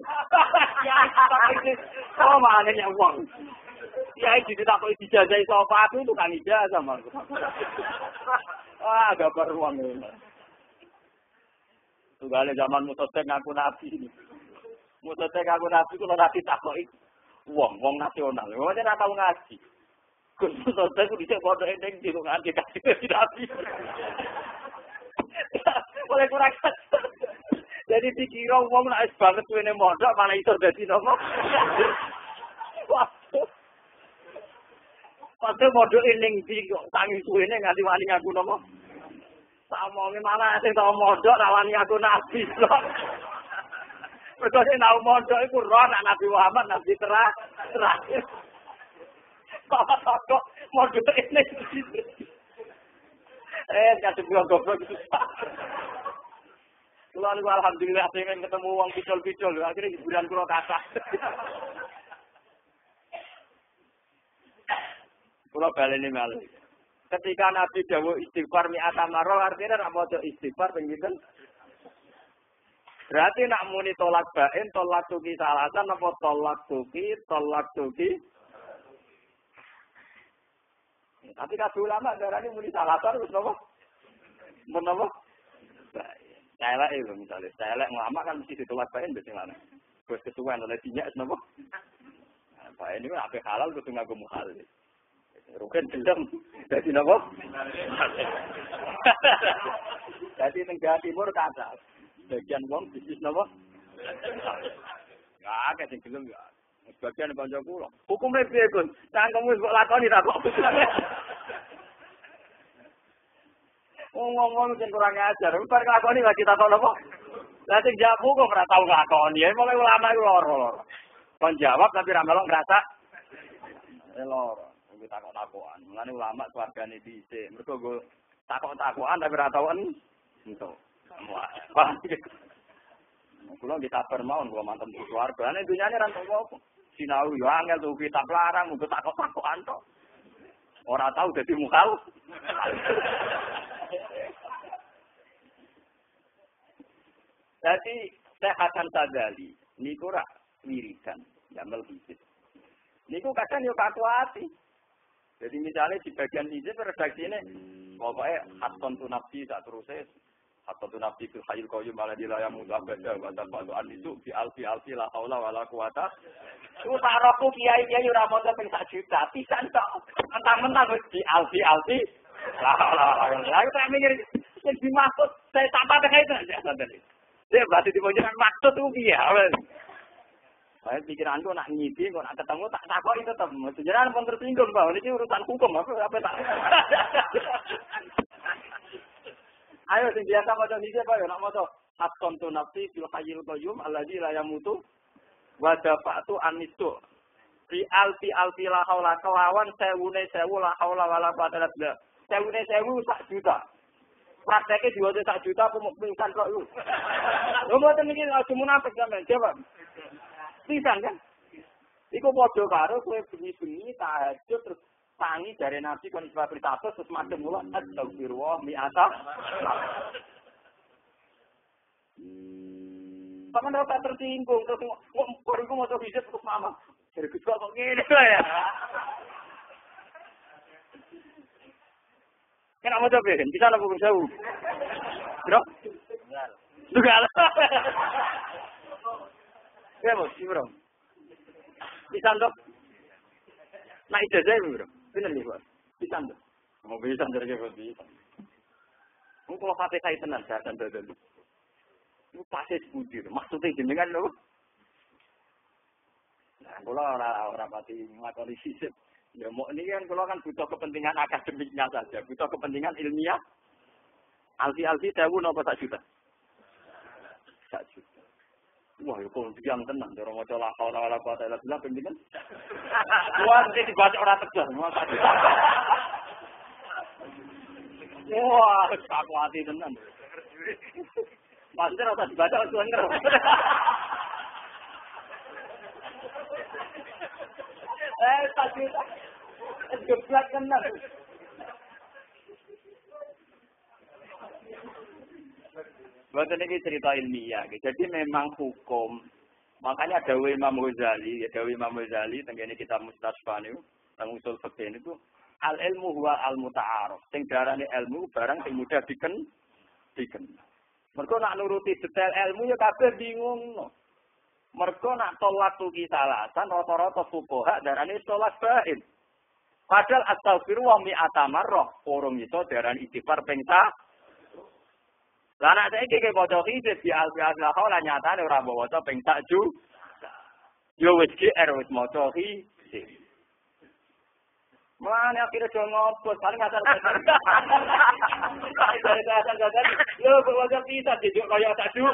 Oh malah nanya uang. Kiai ditakoki ijazah sapa aku itu kan ijazah maksud. Ah gambar uang ini. Tugale zaman Musotek ngaku nabi ini. Musotek ngaku nabi kula ora ditakoki wong wong nasional. Wong ora tau ngaji. Gus Musotek ku dhisik padha ending di nganti kasih nabi. Oleh kurang. Jadi dikira wong nek wis banget suwene mondok malah iso dadi nopo. Padahal mondok ning ndi kok tangi suwene nganti wani ngaku nopo. Samonge malah sing tau mondok rawani aku nabi lho. Mergo sing tau mondok iku roh anak Nabi Muhammad nabi terah terakhir. Kok mondok ini. Eh kasih bilang goblok itu. Kula niku alhamdulillah pengen ketemu wong picol-picol akhirnya hiburan kula kathah. Kula baleni malih. Ketika Nabi dawuh istighfar mi'ata marrah artinya nek maca istighfar ping pinten? Berarti nak muni tolak bain, tolak tuki salasan apa tolak tuki, tolak tuki. Tapi kabeh ulama darani muni salasan wis napa? Mun napa? Bain. Celek lho misale, celek ulama kan mesti ditolak bain wis ngene. Wis kesuwen oleh dinyak napa? Nah, bain niku ape halal kudu nganggo muhal. Rugen gelem dadi napa? Dadi ning Jawa Timur kata bagian wong bisnis napa? Enggak akeh sing gelem ya. Sebagian kanca kula. Hukume piye, Gun? Cangkemmu wis kok lakoni ta kok. Ngomong sing kurang ajar, bar lakoni lagi takon napa? Lah sing jawab kok ora tau lakoni. Mulai ulama iku loro. Kon jawab tapi ra melok ngrasa loro. Kita takok-takokan. Mulane ulama keluargane dhisik. Mergo go takok-takokan tapi ora tau entuk. Wah. Kula ditabar mawon kula mantem keluargane dunyane ra entuk apa. Sinau yo angel tuh kitab larang nggo takok-takokan tok. Ora tau dadi mukhal. Jadi Saya Hasan Sadali, niku rak wiridan, jamel hizib. Niku kadang yo kakuati. Jadi misalnya di bagian hizib redaksi ini, pokoknya Hasan tu nafsi tak terusnya, Hasan tu nafsi tu hayul qayyum malah dilayam mudah baca baca batu anisu bi alfi alfi la haula wala quwata. Ku sarokku kiai-kiai ora maca ping sak juta, pisan tok. Mentang-mentang wis di alfi alfi la haula wala quwata. Aku tak mikir sing dimaksud saya tambah teh itu ya sadari. Dia berarti di pojok maksud ku piye? Saya pikiranku nak ngipi, kok nak ketemu tak takoi tetap. Sejarah pun tersinggung bahwa ini urusan hukum, apa apa tak. Ayo sing biasa maca niki Pak, nak maca haqqan tu nafsi fil hayyil qayyum alladzi la yamutu wa dafa'tu anistu. Fi alfi alfi la haula kelawan sewune sewu la haula wala quwata illa billah. Sewune sewu sak juta. Prakteke diwaca sak juta aku mung pingsan kok lu. Lho mboten niki aja munafik sampean, jawab. Pisan kan? Iku padha karo kowe bengi-bengi tahajud terus tangi dari Nabi kon iswa beritatus terus madem mula astagfirullah mi'ata. Sama ndak tak tersinggung terus kok iku mau hijab terus mama. Jadi kok kok ngene ya. Kena mau coba kan? Bisa napa bisa? Bro? Tunggal. Ya bos, bro. Bisa dok? Nah itu aja bro. Benar nih bos. Bisa dok? Mau bisa dari bos bisa. Mau kalau hati saya tenang, saya akan dulu. Itu pasti sebutir. Maksudnya gini kan lo? Nah, kalau orang-orang pati ngakoni sisip. Ya mau ini kan kalau kan butuh kepentingan akademiknya saja, butuh kepentingan ilmiah. Alfi-alfi sewu nopo sak juta. Sak juta. Wah, itu diam tenang. Cara mau coba kalau ala kuat ala bilang penting. Wah, ini dibaca orang tegas. Wah, aku hati tenang. Maksudnya rasa dibaca orang tuan Eh, tadi geblak tenang. Buat ini cerita ilmiah, jadi memang hukum. Makanya Dawi Imam Ghazali, Dawi Imam Ghazali, tenggene kita mustasfa niku, teng usul fikih niku, al ilmu huwa al muta'aruf. Sing darane ilmu barang sing mudah diken diken. Mergo nak nuruti detail ilmu ya kabeh bingung. No. Mergo nak tolak tuki salasan rata-rata fuqaha darane tolak bain. Padahal astagfirullah mi'ata marrah, urung iso darane istighfar ping lah nek saiki ke maca hizib di al-alfi lah nyatane ora mbok waca ping sak ju. Yo wis G R wis maca hizib. Mana akhirnya do ngopo paling asal. Yo kok waca bisa dijuk kaya sak ju.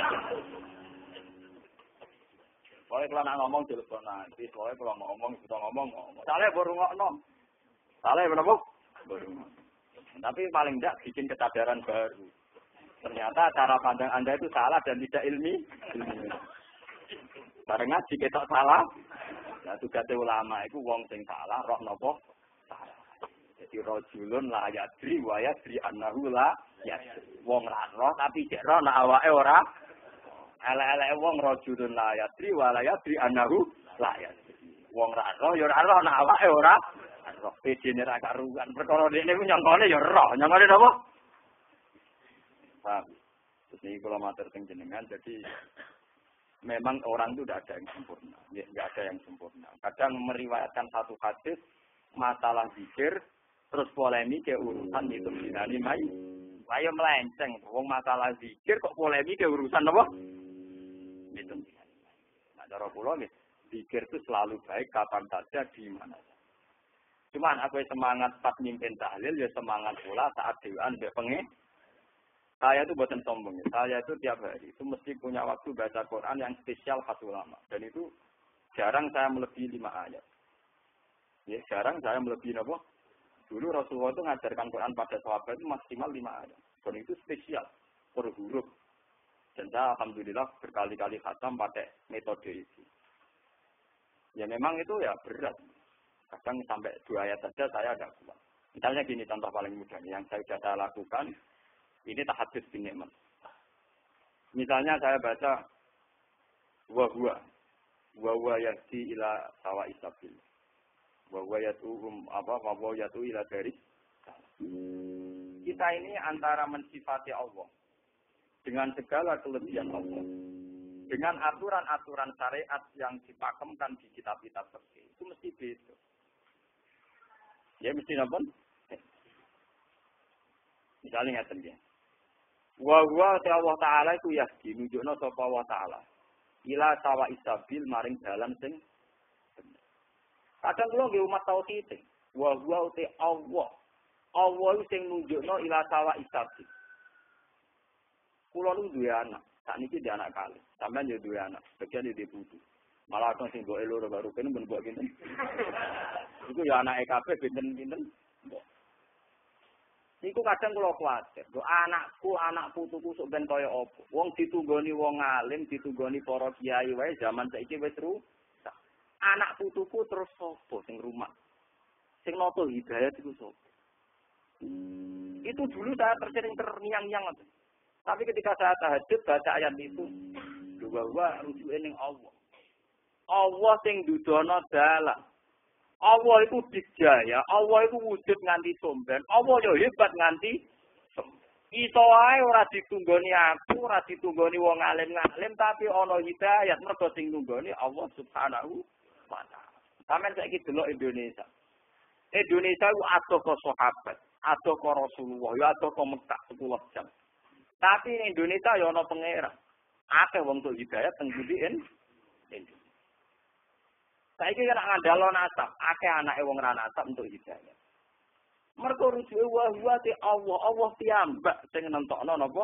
Pokoke kalau nak ngomong telepon nanti, pokoke kalau ngomong kita ngomong ngomong. Saleh baru ngomong. Saleh menapa? Baru. Tapi paling tidak bikin kesadaran baru. Ternyata cara pandang Anda itu salah dan tidak ilmi. Bareng ngaji ketok salah. Nah, tugasnya ulama itu wong sing salah, roh nopo salah. Jadi rajulun la yadri wa yadri annahu la yadri. Wong ra roh tapi jek roh nek awake ora. Ala-ala wong rajulun la yadri wa la yadri annahu la yadri. Wong ra roh ya ora roh nek awake ora. Roh pedene ra karuan. Perkara dene ku nyangkane ya roh. Nyangkane napa? Paham? Terus ini kalau matur jenengan, jadi memang orang itu tidak ada yang sempurna, tidak ada yang sempurna. Kadang meriwayatkan satu hadis masalah zikir, terus polemik ke urusan itu dinani mai, ayo melenceng, wong masalah zikir kok polemik ke urusan apa? Itu. Nah, cara kula nggih, zikir itu selalu baik kapan saja di mana saja. Cuman aku semangat pas mimpin tahlil ya semangat pula saat dewan mbek pengen. Saya itu buatan sombong. Saya itu tiap hari itu mesti punya waktu baca Quran yang spesial khas ulama. Dan itu jarang saya melebihi lima ayat. Ya, jarang saya melebihi apa? Dulu Rasulullah itu mengajarkan Quran pada sahabat itu maksimal lima ayat. Dan itu spesial per huruf. Dan saya alhamdulillah berkali-kali khatam pakai metode itu. Ya memang itu ya berat. Kadang sampai dua ayat saja saya ada kuat. Misalnya gini contoh paling mudah yang saya sudah saya lakukan. Ini tahajud bin nikmat. Misalnya saya baca wa huwa wa huwa yahdi ila sawa'is sabil. Wa huwa yatuhum apa wa huwa yatu ila dari. Kita ini antara mensifati Allah dengan segala kelebihan Allah, dengan aturan-aturan syariat yang dipakemkan di kitab-kitab fikih, itu mesti beda. Ya mesti napa? Misalnya ngaten nggih. Wa huwa Allah taala iku yahdi nunjukna sapa Allah taala. Ila sawa isabil maring dalan sing bener. Kadang kula nggih umat tauhid. Wa huwa uti Allah. Allah sing nunjukna ila sawa isabil. Kula nu duwe anak, sakniki duwe anak kali. Sampeyan yo duwe anak, bagian duwe putu. Malah aku sing mbok loro baru kene ben mbok kinten. Iku ya anake kabeh pinten-pinten. Iku kadang kula kuwatir, kok anakku, anak putuku sok ben kaya apa. Wong ditunggoni wong alim, ditunggoni para kiai wae zaman saiki wis rusak. Anak putuku terus sapa sing rumah? Sing noto hidayat iku sapa? Hmm. Itu dulu saya tersering terngiang-ngiang. Tapi ketika saya tahajud baca ayat itu, dua-dua rujuke ning Allah. Allah sing dudono dalan. Allah itu dijaya, Allah itu wujud nganti somben, Allah yo hebat nganti iso ae ora ditunggoni aku, ora ditunggoni wong alim-alim, tapi ana hidayat mergo sing tunggoni Allah Subhanahu wa taala. Sampeyan saiki delok Indonesia. Indonesia ku adoh ke sahabat, adoh ke Rasulullah, yo adoh ke Mekah sepuluh jam. Tapi Indonesia yo ana pangeran. Akeh wong tuk hidayat teng pundi Indonesia. Saiki kan ngandalo nasab, akeh anake wong ra nasab untuk hidayah. Mergo rujuke wa huwa ti Allah, Allah piyambak sing nentokno napa?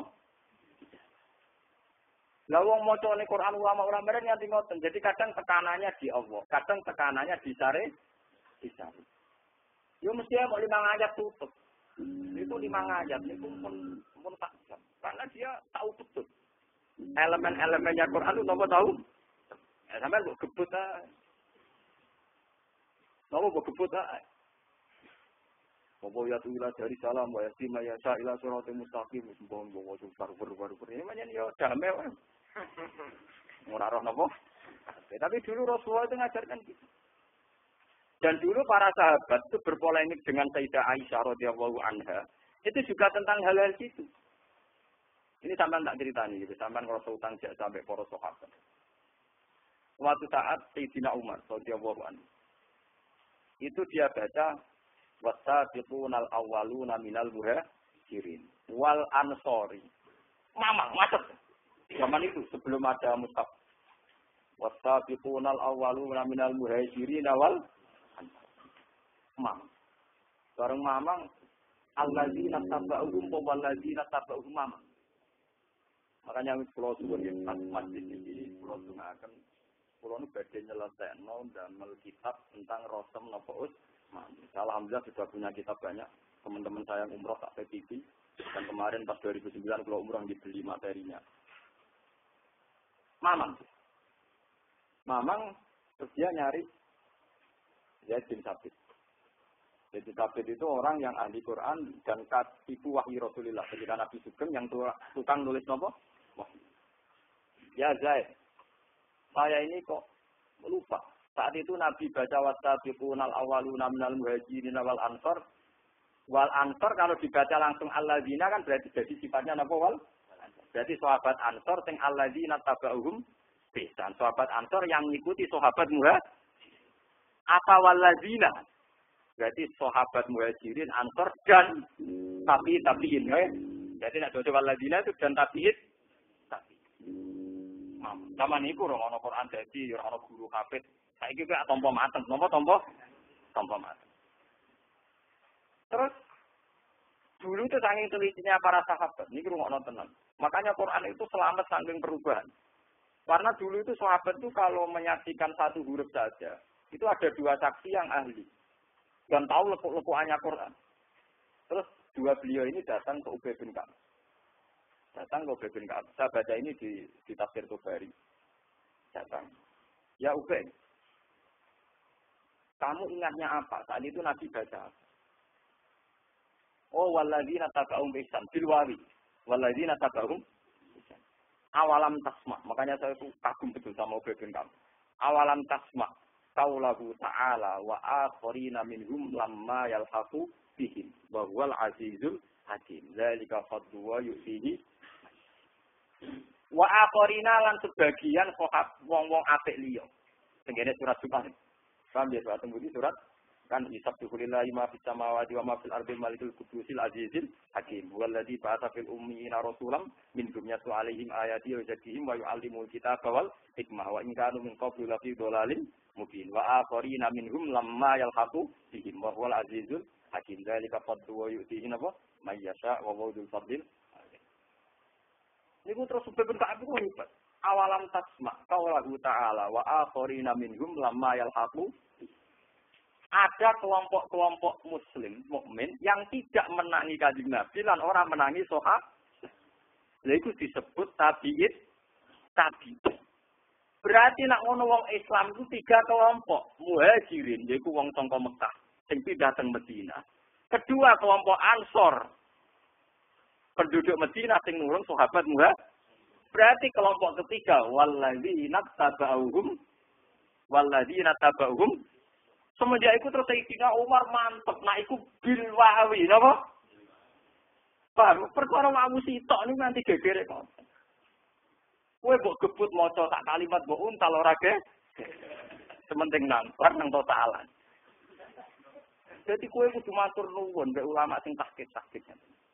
Lah wong macane Quran ulama-ulama nganti ngoten. Jadi kadang tekanannya di Allah, kadang tekanannya di sare di sare. Yo mesti mau lima ayat tutup. Itu lima ayat itu pun pun tak jam. Karena dia tahu betul. Elemen-elemennya Quran itu napa tahu? Ya sampean kok gebut ta. Napa kok gebut ta. Apa ya tuila dari salam wa yasima ya sa ila siratal mustaqim sembong bawa sukar baru-baru ini manyen ya damai wae. Ora roh napa? Tapi dulu Rasulullah itu ngajarkan gitu. Dan dulu para sahabat itu berpolemik dengan Sayyidah Aisyah radhiyallahu anha. Itu juga tentang hal-hal itu. Ini sampean tak ceritani gitu, sampean ngrasa utang jak sampai para sahabat. Suatu saat Sayyidina Umar radhiyallahu anhu itu dia baca wasabiqunal awwaluna minal muhajirin wal ansori. Mamang macet. Zaman itu sebelum ada mushaf. Wasabiqunal awwaluna minal muhajirin wal mamang. Bareng mamang alladzina tabauhum wa alladzina tabauhum mamang. Makanya kula suwun yen pas masjid iki kula sungaken kula nu badhe nyelesekno damel kitab tentang Rasul napa Utsman. Alhamdulillah sudah punya kitab banyak. Teman-teman saya yang umroh tak P T V dan kemarin pas dua ribu sembilan kula umroh dibeli materinya. Mamang. Mamang terus dia nyari Zaid bin Sabit. Zaid bin Sabit itu orang yang ahli Quran dan katibu wahyu Rasulullah. Ketika Nabi Sugeng yang tukang nulis nopo? Wahyu. Ya Zaid, saya ini kok lupa. Saat itu Nabi baca wasabiqunal awwaluna minal muhajirin wal ansor. Wal ansor kalau dibaca langsung alladzina kan berarti jadi sifatnya napa wal? Berarti sahabat ansor sing alladzina tabauhum besan. Sahabat ansor yang mengikuti sahabat muhajirin. Apa walladzina? Berarti sahabat muhajirin ansor dan tapi tabiin ya. Jadi nek dosa walladzina itu dan tabiin. Tapi. Zaman niku ora ana Quran dadi ora ana guru hafid. Saiki kok tampa mateng. Napa tampa? Tampa mateng. Terus dulu itu saking telitinya para sahabat. Niki rungokno tenan. Makanya Quran itu selamat saking perubahan. Karena dulu itu sahabat itu kalau menyaksikan satu huruf saja, itu ada dua saksi yang ahli. Dan tahu lekuk-lekukannya Quran. Terus dua beliau ini datang ke Ubay bin Ka'ab. Datang ke Ubay bin Ka'ab. Saya baca ini di, di tafsir Tabari. Datang. Ya Ubay, kamu ingatnya apa? Saat itu Nabi baca. Oh, walladzina taba'um ihsan bil wawi. Walladzina taba'um ihsan. Awalam tasma. Makanya saya itu kagum betul sama Ubay bin Ka'ab. Awalam tasma. Qaulahu ta'ala wa akharina minhum lamma yalhaqu bihim wa huwal azizul hakim. Dzalika fadlu wa yu'tihi. Wa akharina lan sebagian sahabat wong-wong apik liya. Tengene surat Jumat. Paham ya, Pak? Tunggu di surat kan isabbihulillahi ma fis samawati wa ma fil ardi malikul qudusil azizil hakim walladzi ba'atsa fil ummiyina rasulam minhum yatlu alaihim ayati wa yuzakkihim wa yu'allimul kitaba wal hikmah wa in kanu min qablu lafi dhalalin mubin wa akharina minhum lamma yalhaqu bihim wa huwal azizul hakim dzalika fadlu wa yu'tihi napa may yasha wa wudul fadlil niku terus ben Ka'ab ku hebat awalam tasma qaulahu ta'ala wa akharina minhum lamma yalhaqu. Ada kelompok-kelompok muslim, mukmin yang tidak menangi kanjeng Nabi lan orang menangi sahabat. Lha iku disebut tabi'in tabi. Berarti nak ngono wong Islam itu tiga kelompok, muhajirin yaiku wong saka Mekah sing pindah teng Madinah. Kedua kelompok Ansor. Penduduk Madinah sing nulung sahabat muhajir. Berarti kelompok ketiga walladzina tabauhum walladzina tabauhum. Semenjak itu terus Sayyidina Umar mantep, nah itu bilwawi, apa? Paham? Perkara wawu sitok ini nanti gegere kok. Kowe mbok gebut maca tak kalimat mbok untal ora ge. Sementing nampar nang totalan. Jadi kowe kudu matur nuwun mbek ulama sing tahqiq-tahqiq.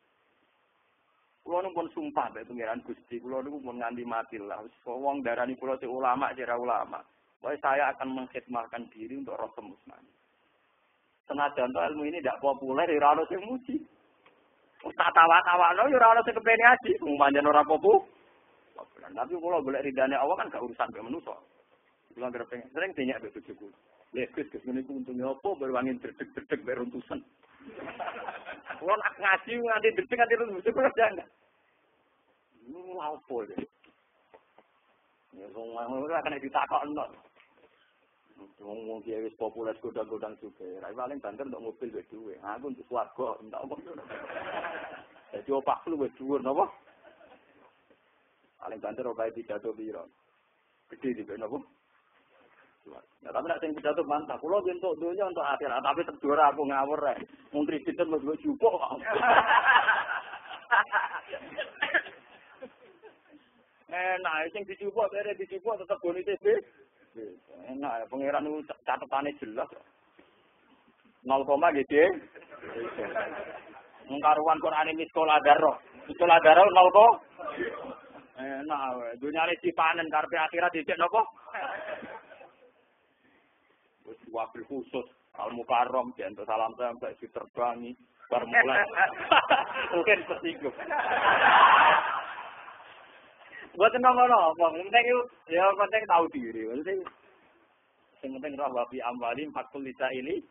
Kulo pun sumpah mbek pangeran Gusti, kulo niku pun nganti mati lah. Wong darani kulo sing ulama cira ulama. Wah, saya akan mengkhidmatkan diri untuk roh semusnani. Senajan ilmu ini tidak populer, ya ora ono sing muji. Tak tawa-tawano ya ora ono sing kepene aji, wong pancen ora populer. Tapi kalau boleh ridane Allah kan gak urusan mbek manusa. Kulo anggere pengen sering dinyak mbek bojoku. Lha Gus, Gus ngene iku untune apa baru angin dredeg-dredeg mbek runtusan. Kulo nak ngaji nganti dredeg nganti runtusan kulo jangan. Ini lha opo iki? Ya wong ora kena ditakokno. Wong dia wis populer godang-godang juga. Rai paling banter untuk mobil wis duwe. Aku untuk swarga entak apa. Dadi opak lu wis dhuwur napa? Paling banter opo pidato piro. Gede iki napa? Ya tapi nek sing pidato mantap. Kulo entuk donya untuk akhirat, tapi terjuara aku ngawur rek. Mung krediten mlebu jupuk kok. Enak sing dijupuk bare dijupuk tetep gone T V. Enak ya, pangeran itu catatannya jelas. nol koma gitu. Mengkaruan Quran ini sekolah darah. Sekolah darah nol koma. Enak, dunia ini dipanen karpe akhirat dicek nopo. Wabil khusus, al-mukarram, jantung salam sampai si terbangi, baru mulai. Mungkin tersinggung. Buat nongol apa? Penting itu, ya penting tahu diri. Penting, yang penting roh wabi amwalim hakul lisa ini.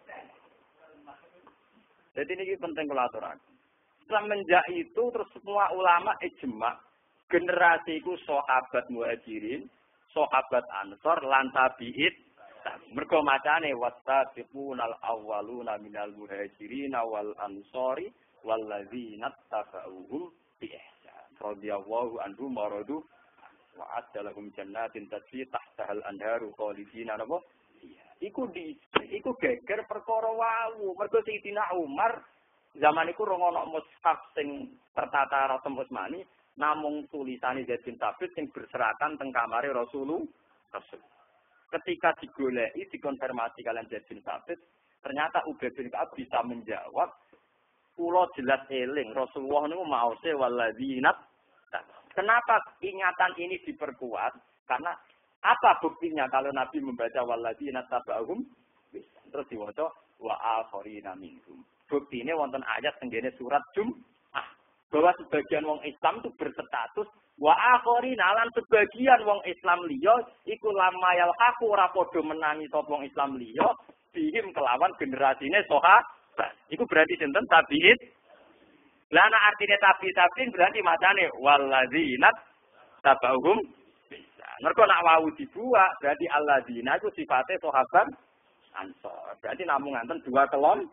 Jadi ini penting kelaturan. Semenjak itu terus semua ulama ijma generasiku sahabat muhajirin, sahabat ansor, lan tabi'in. Mergo macane wattabiqunal awwaluna minal muhajirin wal ansori walladzina tabauhum bi radhiyallahu anhum wa radu wa adalahum jannatin tajri tahtal anharu khalidina napa iku di iku geger perkara wau mergo Sayyidina Umar zaman iku ora ana mushaf sing tertata Rasul Utsmani namung tulisane Zaid bin Thabit sing berserakan teng kamare Rasulullah Rasul ketika digoleki dikonfirmasi kalian Zaid bin Thabit ternyata Ubay bin Ka'ab bisa menjawab kula jelas eling Rasulullah niku maose walladzina. Kenapa ingatan ini diperkuat? Karena apa buktinya kalau Nabi membaca walladzina tabauhum terus diwaca wa akharina minhum. Buktine wonten ayat tenggene surat Jum'ah bahwa sebagian wong Islam itu berstatus wa akharina lan sebagian wong Islam liya iku lamayal haku ora padha menangi sapa wong Islam liya bihim kelawan generasine sahabat. Iku berarti sinten tabi'in. Lah ana artine tabi-tabi'in berarti macane walladzina tabauhum bisa. Mergo nak wau dibuat berarti alladzina iku sifate sahabat ansor. Berarti namung nganten dua kelon.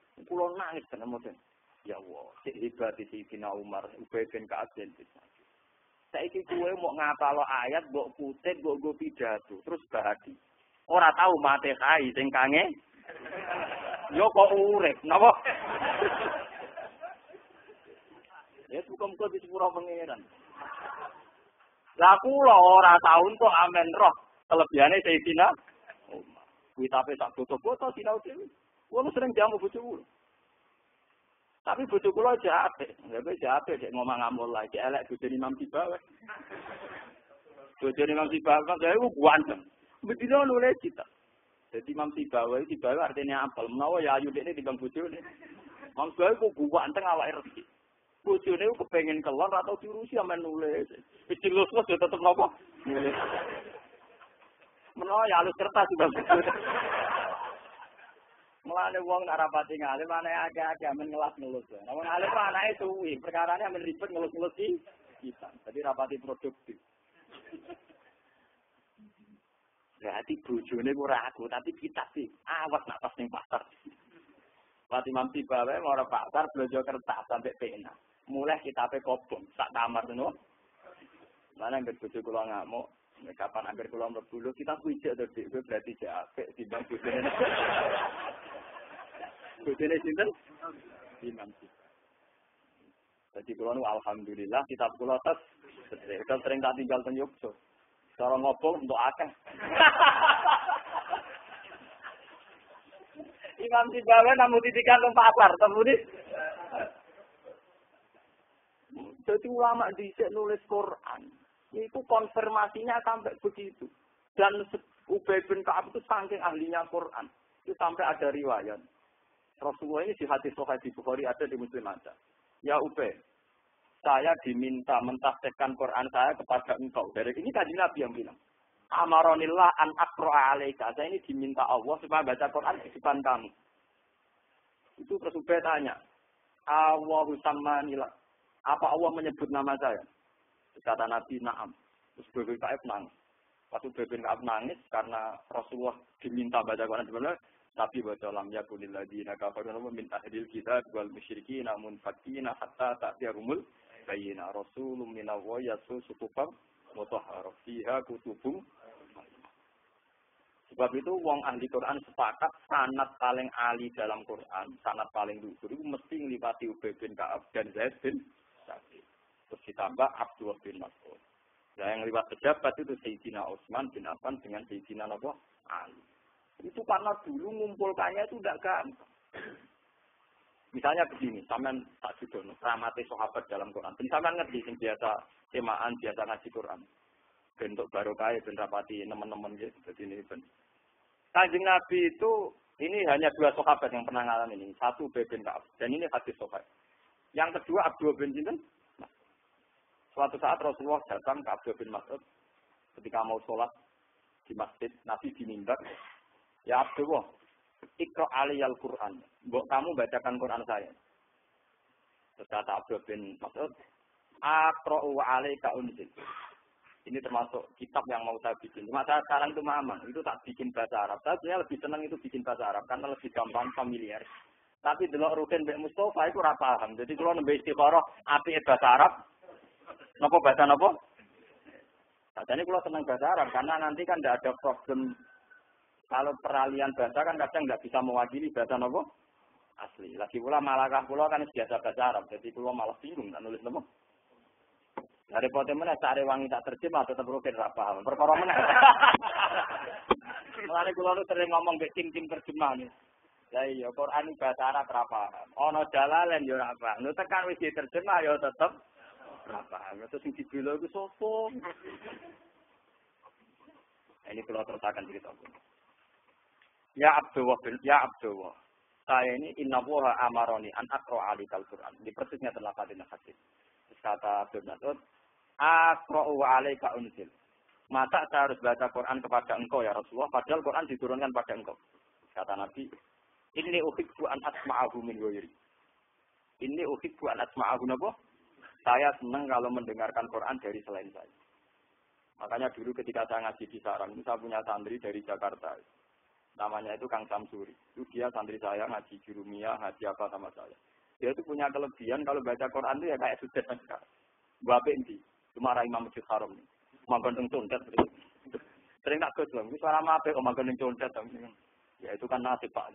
Kulo nangis tenan mboten. Ya Allah, sik hebat iki Sayyidina Umar Ubay bin Ka'ab bin saiki kowe mau ngapalo ayat, mbok kutip, mbok nggo pidato, terus bahadi. Ora tahu mate kai sing kange. Yo kok urip, napa? Ya muga-muga disepuro pangeran. Lah kula ora taun kok amen roh kelebihane Sayyidina Umar. Kuwi tapi tak foto-foto sinau dhewe. Wong sering jamu bojo kula. Tapi bojo kula aja apik. Lha kok aja apik nek ngomong ngamul lagi elek bojone Imam Sibawa. Bojone Imam Sibawa kok iku ganteng. Bedino nulis cita. Jadi Imam Sibawa iki Sibawa artinya apal. Menawa ya ayu dekne timbang bojone. Imam Sibawa kok ganteng awake resik. Bojone ku kepengin kelon atau diurusi amen nulis. Wis dilus-lus yo tetep napa? Nulis. Menawa ya alus kertas juga. Mulane wong nek rapati ngalim anake akeh-akeh amen ngelas ngelus. Nek wong alim anake suwi, perkarane amen ribet ngelus-ngelus iki kita. Jadi rapati produktif. Berarti bojone ora aku, tapi kita sih awas nak pas ning pasar. Pati Imam Sibawa ora pasar belanja kertas sampai pena. Mulai kitabe kobong sak kamar ngono. Mana angger bojo kula ngamuk, kapan angger kula mlebu kita kuwi jek to Dik, berarti jek apik timbang bojone. Bojone sinten? Imam Sibawa. Jadi kula nu alhamdulillah kitab kula tes terus sering tak tinggal teng Yogyakarta. Cara ngobong untuk akeh. Imam Sibawa namun titikan ke pasar, kemudian jadi ulama dhisik nulis Quran. Itu konfirmasinya sampai begitu. Dan Ubay bin Ka'ab itu saking ahlinya Quran. Itu sampai ada riwayat. Rasulullah ini di hadis Sahih di Bukhari ada di Muslim ada. Ya Ubay, saya diminta mentafsirkan Quran saya kepada engkau. Dari ini tadi Nabi yang bilang. Amaronillah an aqra'a 'alaika. Saya ini diminta Allah supaya baca Quran di depan kamu. Itu terus Ubay tanya, Allahu sammanillah. Apa Allah menyebut nama saya? Kata Nabi, na'am. Terus Ubay bin Ka'ab nangis. Pas Ubay bin Ka'ab nangis karena Rasulullah diminta baca Quran sebenarnya Nabi baca lam yakunil ladina kafaru min ahlil kitab wal musyrikin munfakina hatta ta'tiyahumul bayyina rasulun minallahi yasu sukufam mutahhar fiha kutubum. Sebab itu wong ahli Quran sepakat sanad paling ali dalam Quran, sanad paling luhur itu mesti ngliwati Ubay bin Ka'ab dan Zaid bin Sabit. Terus ditambah Abdullah bin Mas'ud. Nah yang liwat pejabat itu Sayyidina Utsman bin Affan dengan Sayyidina Nabi Ali. Itu karena dulu ngumpulkannya itu tidak gampang. Misalnya begini, sampean tak judono, ramate sahabat dalam Quran. Ben sampean ngerti sing biasa semaan, biasa ngaji Quran. Bentuk barokah ben rapati teman-teman gitu. Jadi ini ben. Kanjeng Nabi itu ini hanya dua sahabat yang pernah ngalamin ini. Satu Ubay bin Ka'ab dan ini hadis Sahih. Yang kedua Abdullah bin Sinten. Suatu saat Rasulullah datang ke Abdullah bin Mas'ud ketika mau sholat di masjid, Nabi di mimbar. Ya Abdullah, ikra aliyal Quran. Mbok kamu bacakan Quran saya. Terus kata Abdullah bin Mas'ud, aqra'u alaika unzil. Ini termasuk kitab yang mau saya bikin. Cuma saya sekarang itu mamang, itu tak bikin bahasa Arab. Saya sebenarnya lebih senang itu bikin bahasa Arab karena lebih gampang familiar. Tapi delok rutin Mbak Mustafa itu ora paham. Jadi kalau nembe istikharah apike bahasa Arab, napa bahasa napa? Sajane kula seneng bahasa Arab karena nanti kan tidak ada problem kalau peralihan bahasa kan kadang nggak bisa mewakili bahasa napa asli. Lagi pula malakah kula kan biasa bahasa Arab, jadi kula malah bingung tak nulis napa. Dari pote meneh sare wangi tak terjemah tetep rugen ra paham. Perkara meneh. Mulane kula nu sering ngomong mbek tim-tim terjemah nih. Ya iya Quran bahasa Arab ra paham. Ana dalalen yo ra paham. Lu tekan wis diterjemah yo tetep ra paham. Terus sing dibela iku sapa? Ini kalau tertakan cerita. Ya Abdullah bin Ya Abdullah. Saya ini inna wuha amaroni an aqra alikal Quran. Di persisnya terlapat di hadis. Kata Abdul Mas'ud, aqra'u alaika unzil. Masa saya harus baca Quran kepada engkau ya Rasulullah, padahal Quran diturunkan pada engkau. Kata Nabi, inni uhibbu an asma'ahu min ghairi. Inni uhibbu an asma'ahu napa? Saya senang kalau mendengarkan Quran dari selain saya. Makanya dulu ketika saya ngaji di Sarang, saya punya santri dari Jakarta. Namanya itu Kang Samsuri. Itu dia santri saya ngaji jurumiyah, ngaji apa sama saya. Dia itu punya kelebihan kalau baca Quran itu ya kayak sudah sekarang. Bapak ini. Cuma Imam Masjid Haram. Manggon teng condet. Sering tak gosong, wis ora mape kok manggon ning condet. Ya itu kan nasib Pak.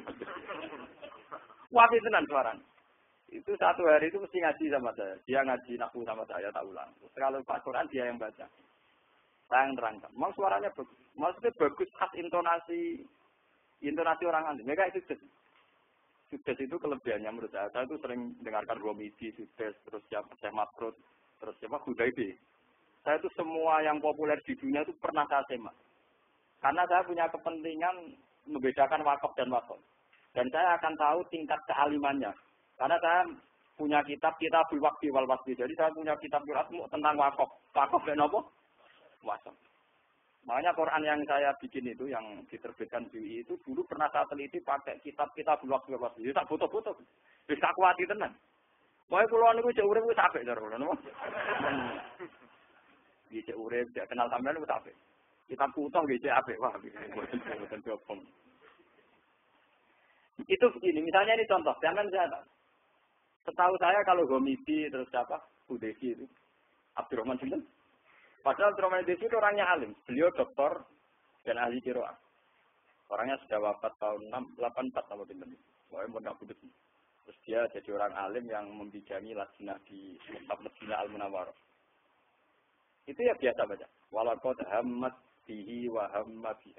Wah, tenan suaranya. Itu satu hari itu mesti ngaji sama saya. Dia ngaji nahu sama saya, tak ulang. Kalau Pak Quran dia yang baca. Saya yang terangkan. Mau suaranya bagus. Maksudnya bagus khas intonasi intonasi orang alim. Mereka itu sudes. Sudes itu kelebihannya menurut saya. Saya itu sering dengarkan Romidi, Sudes, terus siapa, Syekh Makrut, terus siapa, Hudaybi. Saya itu semua yang populer di dunia itu pernah saya semak. Karena saya punya kepentingan membedakan wakaf dan wakaf. Dan saya akan tahu tingkat kealimannya. Karena saya punya kitab, Kitabul Waqfi wal Wasfi. Jadi saya punya kitab Quran tentang wakaf. Wakaf dan apa? Wakaf. Makanya Quran yang saya bikin itu, yang diterbitkan di U I itu, dulu pernah saya teliti pakai kitab Kitabul Waqfi wal Wasfi. Jadi tak foto-foto. Bisa kuati tenan. Pokoknya pulau ini cek urip wis apik jar ngono. Iki cek urip, cek kenal sampean wis apik. Kitab kuto nggih cek apik. Wah, mboten diopong. Itu begini, misalnya ini contoh, jangan saya setahu saya kalau Gomidi terus siapa, Hudesi itu, Abdurrahman Sinten. Padahal Abdurrahman Hudesi itu orangnya alim, beliau doktor dan ahli qiraat. Orangnya sudah wafat tahun delapan empat tahun ini, pokoknya mau nggak putus. Terus dia jadi orang alim yang membidangi lajnah di Madinah Al-Munawwarah. Itu ya biasa baca. Walaqad hammat bihi wa hamma biha.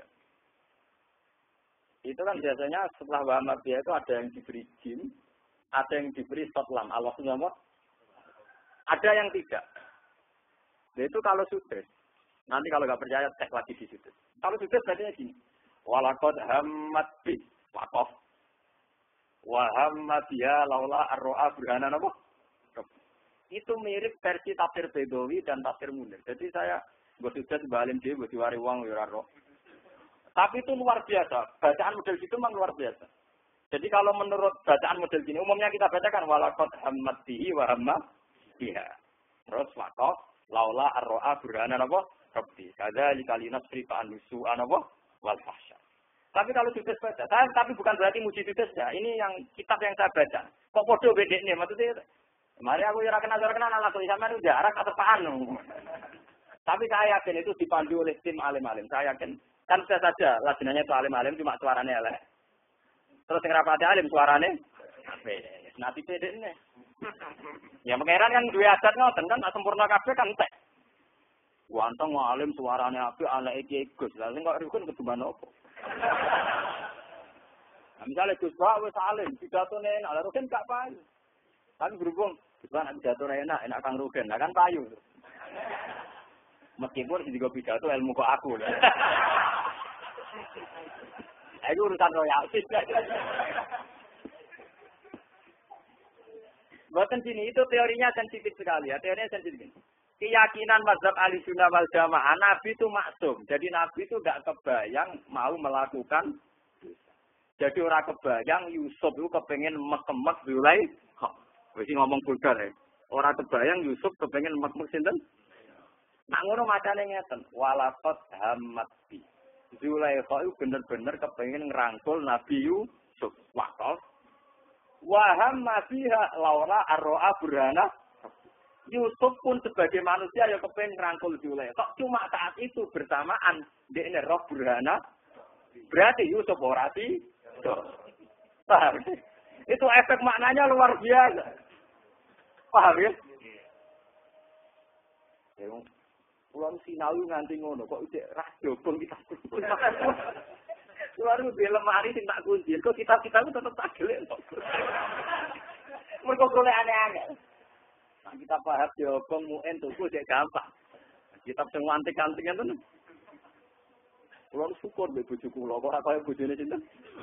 Itu kan biasanya setelah Muhammadiyah itu ada yang diberi jim, ada yang diberi sotlam. Allah SWT. Ada yang tidak. Nah, itu kalau sudah. Nanti kalau nggak percaya, cek lagi di situ. Kalau sudah, berarti gini. Walaqad hammat bih. Wakof. Wa hamma biha laula arro'a burhana apa? Itu mirip versi tafsir Bedawi dan tafsir Munir. Jadi saya, gue sudah sebalim dia, gue diwari uang, wirarro. Tapi itu luar biasa. Bacaan model gitu memang luar biasa. Jadi kalau menurut bacaan model gini, umumnya kita bacakan walaqad hammat bihi wa hamma biha. Terus waqaf laula arro'a burhana apa? Rabbi. Kadzalika linasrifa an-nusu apa? Wal fahsya. Tapi kalau sudah baca, saya tapi bukan berarti muji ya. Ini yang kitab yang saya baca. Kok podo bedekne maksudnya? Mari aku ora kenal ora kenal ala tulisan itu jarak atau paan. Tapi saya yakin itu dipandu oleh tim alim-alim. Saya yakin kan bisa saja lajnanya itu alim-alim cuma suaranya elek. Terus yang rapati alim suaranya apik. Nanti bedekne. Ya pangeran kan duwe adat ngoten kan sempurna kabeh kan entek. Wantong alim suaranya apik anake iki Gus. Lah sing kok rukun keduman opo? Nah, misalnya Gus Pak wis alim, pidatone enak, lha Rugen gak payu. Tapi berhubung Gus Pak nek pidatone enak, enak Kang Rugen, lah kan payu. Meskipun sing digo pidato ilmu kok aku. Itu urusan royalti. Buatan sini itu teorinya sensitif sekali ya, teorinya sensitif. Keyakinan mazhab ahli sunnah wal jamaah, Nabi itu maksum. Jadi Nabi itu tidak kebayang mau melakukan dosa. Jadi orang kebayang Yusuf itu kepengen mek-mek Zulai. Wis ngomong vulgar ya. Orang kebayang Yusuf kepengen mek-mek sinten? Nak ngono macane ngeten. Walaqad hammat bi. Zulai itu bener-bener kepengen ngerangkul Nabi Yusuf. Waqaf. Wa hamma biha laura arro'a burhana. Yusuf pun sebagai manusia yang kepengen rangkul Zulai. Kok cuma saat itu bersamaan dia ini roh burhana. Berarti Yusuf orasi. Paham? Itu efek maknanya luar biasa. Paham ya? Ya, pulang Sinawi nganti ngono kok ijek ras dobong kita. Luar biasa lemari sing tak kunci. Kok kita-kita itu tetap tak gelek kok. Mergo golek aneh-aneh. Nah, kita paham diobong muen tuku cek gampang. Kitab sing antik-antik enten. Kulo syukur mbek bojo kula kok ora kaya bojone sinten.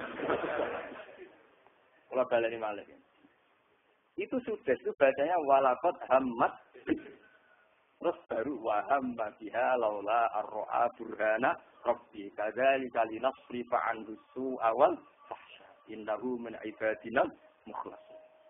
Kula baleni malih. Itu sudah itu bacanya walaqad hammat. Terus baru wa hamma biha laula arro'a burhana rabbi kadzalika linasrifa anhu su'a wal fahsya innahu min ibadina mukhlasin.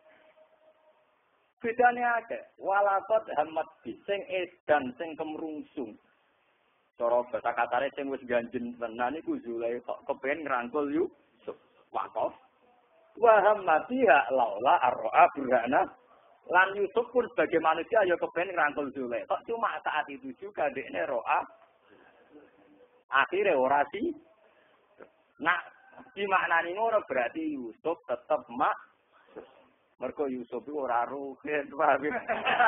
Bedane akeh. Walaqad hammat bi sing edan sing kemrungsung. Cara basa katare sing wis ganjen tenan iku Zulai kok kepengin ngrangkul Yusuf. Waqaf. Wa hamma biha laula arro'a burhana. Lan Yusuf pun sebagai manusia ya kepen ngrangkul Zulaikha. Cuma saat itu juga dekne roa akhirnya orasi. Nah, di maknane ngono berarti Yusuf tetap mak. Mergo Yusuf itu ora rugen, paham ya?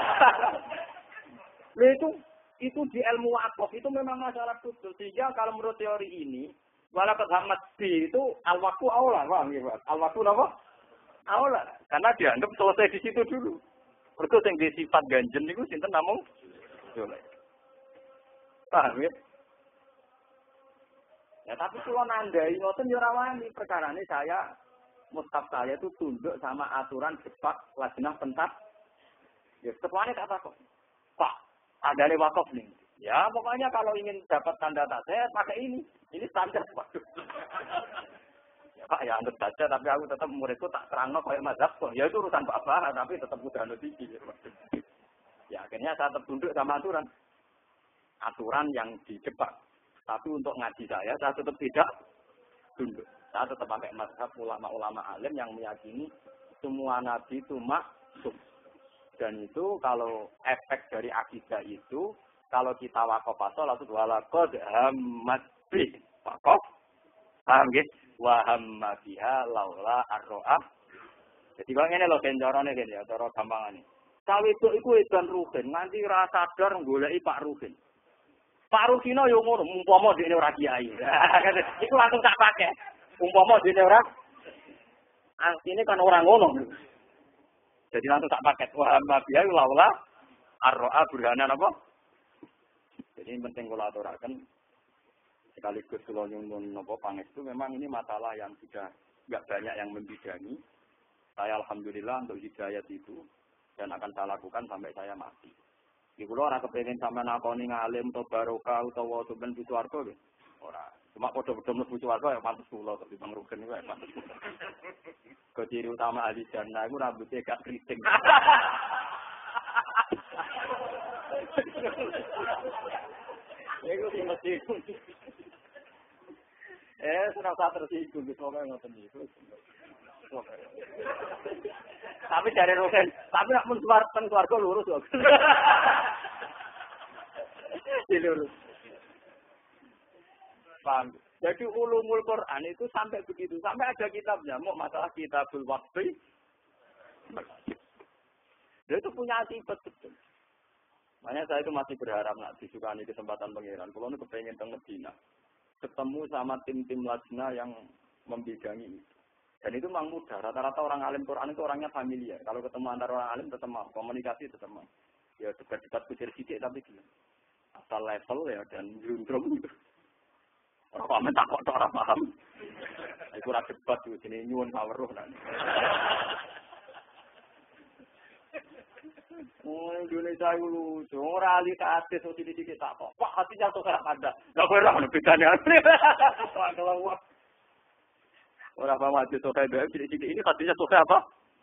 Lha itu itu di ilmu wakaf itu memang masalah betul. Sehingga kalau menurut teori ini, walakat hamat bi itu al-waqfu aula, paham ya, Pak? Al-waqfu apa? Aula. Karena dianggap selesai di situ dulu. Mergo sing di sifat ganjen niku sinten namung Zulaikha. Paham ya? Ya tapi kalau nandai ngoten yo ora wani perkarane saya mushaf saya itu tunduk sama aturan cepat lajnah pentas. Ya semuanya tak takut. Pak, adane wakaf nih. Ya pokoknya kalau ingin dapat tanda tasya pakai ini. Ini standar Pak. Ya Pak ya anut saja tapi aku tetap muridku tak terangno koyo mazhab kok. Ya itu urusan Bapak tapi tetap udah anut iki. Ya akhirnya saya tetap tunduk sama aturan. Aturan yang di Jepang. Tapi untuk ngaji saya, saya tetap tidak tunduk. Saya tetap pakai mazhab ulama-ulama alim yang meyakini semua nabi itu maksum. Dan itu kalau efek dari akidah itu, kalau kita wakaf asal, lalu walakod hamad bi. Wakaf, paham ya? Wahamma biha laula arro'ah. Jadi kalau ini loh, kencorone gini ya, cara gampangannya. Cawe itu itu edan Ruhin, nanti rasa sadar goleki Pak Ruhin. Pak Rusino yo ngono, umpama dene ora kiai. Iku langsung tak pakai. Umpama dene ora asline kan orang ngono. Jadi langsung tak pakai. Wa mabiya laula arro'a burhanan apa? Jadi penting kula aturaken sekaligus kula nyuwun napa pangestu memang ini masalah yang sudah enggak banyak yang membidangi. Saya alhamdulillah untuk hidayat itu dan akan saya lakukan sampai saya mati. Iku lho ora kepengin sampean nakoni ngalim to barokah utawa sampean butuh swarga nggih. Ora. Cuma padha-padha mlebu swarga ya pantes kula kok Bang Rugen iku ya pantes. Kok ciri utama ahli jannah iku rambutnya gak keriting. Iku sing mesti. Eh, serasa tersinggung gitu kok ngoten niku. Tapi dari Rugen, tapi nak mun teng swarga lurus kok. Dilurus. Paham. Jadi ulumul Quran itu sampai begitu, sampai ada kitabnya, mau masalah kitabul waqfi. Dia itu punya akibat betul. Makanya saya itu masih berharap nak disukani kesempatan pengiran. Kalau ini kepengen teng Medina, ketemu sama tim-tim lajnah yang membidangi itu. Dan itu memang mudah. Rata-rata orang alim Quran itu orangnya familiar. Kalau ketemu antara orang alim tetap mau, komunikasi tetap mau. Ya debat-debat kecil sedikit tapi gila. Asal level ya dan jundrum gitu. Orang paham tak kok orang paham. Itu ora debat itu jenenge nyuwun kawruh nanti. Oh, Indonesia itu lucu. Ora ali kates kok sedikit tak kok. Pak hatinya tuh kayak ada. Lah kok ora ono bedane. Kalau orang apa maju sokai B M sidik-sidik ini katanya sokai apa?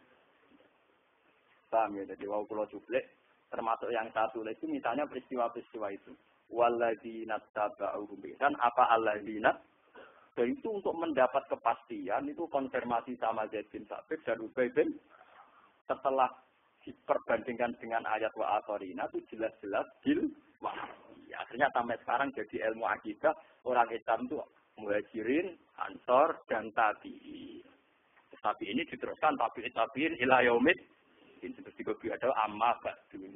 Paham ya, jadi wau pulau cuplek termasuk yang satu lagi misalnya peristiwa-peristiwa itu. Walladzina taba'uhum dan apa alladzina? Dan itu untuk mendapat kepastian itu konfirmasi sama Zaid bin Sabit dan Ubay bin setelah diperbandingkan dengan ayat wa asorina itu jelas-jelas bil wah. Ya, akhirnya sampai sekarang jadi ilmu akidah orang Islam itu Muhajirin, Ansor, dan Tabi'in. Tapi ini diteruskan Tabi'in, Tabi'in, ila yaumid. Ini seperti kopi ada amma ba'dun.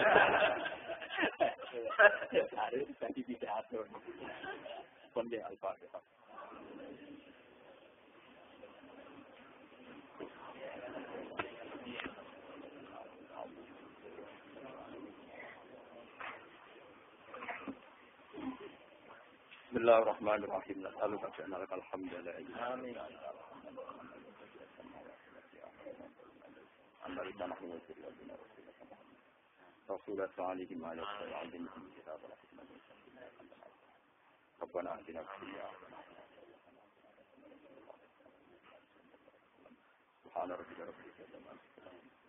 Harus jadi pidato. Konde al-Fatihah. Bismillahirrahmanirrahim. Nas'aluka bi'annaka alhamdulillah. Amin. Anda bisa nahnu sirra bina rasulullah. Rasulullah sallallahu alaihi wa sallam kita berhikmat. Rabbana atina fid dunya hasanah. Subhana rabbika rabbil izzati amma yasifun.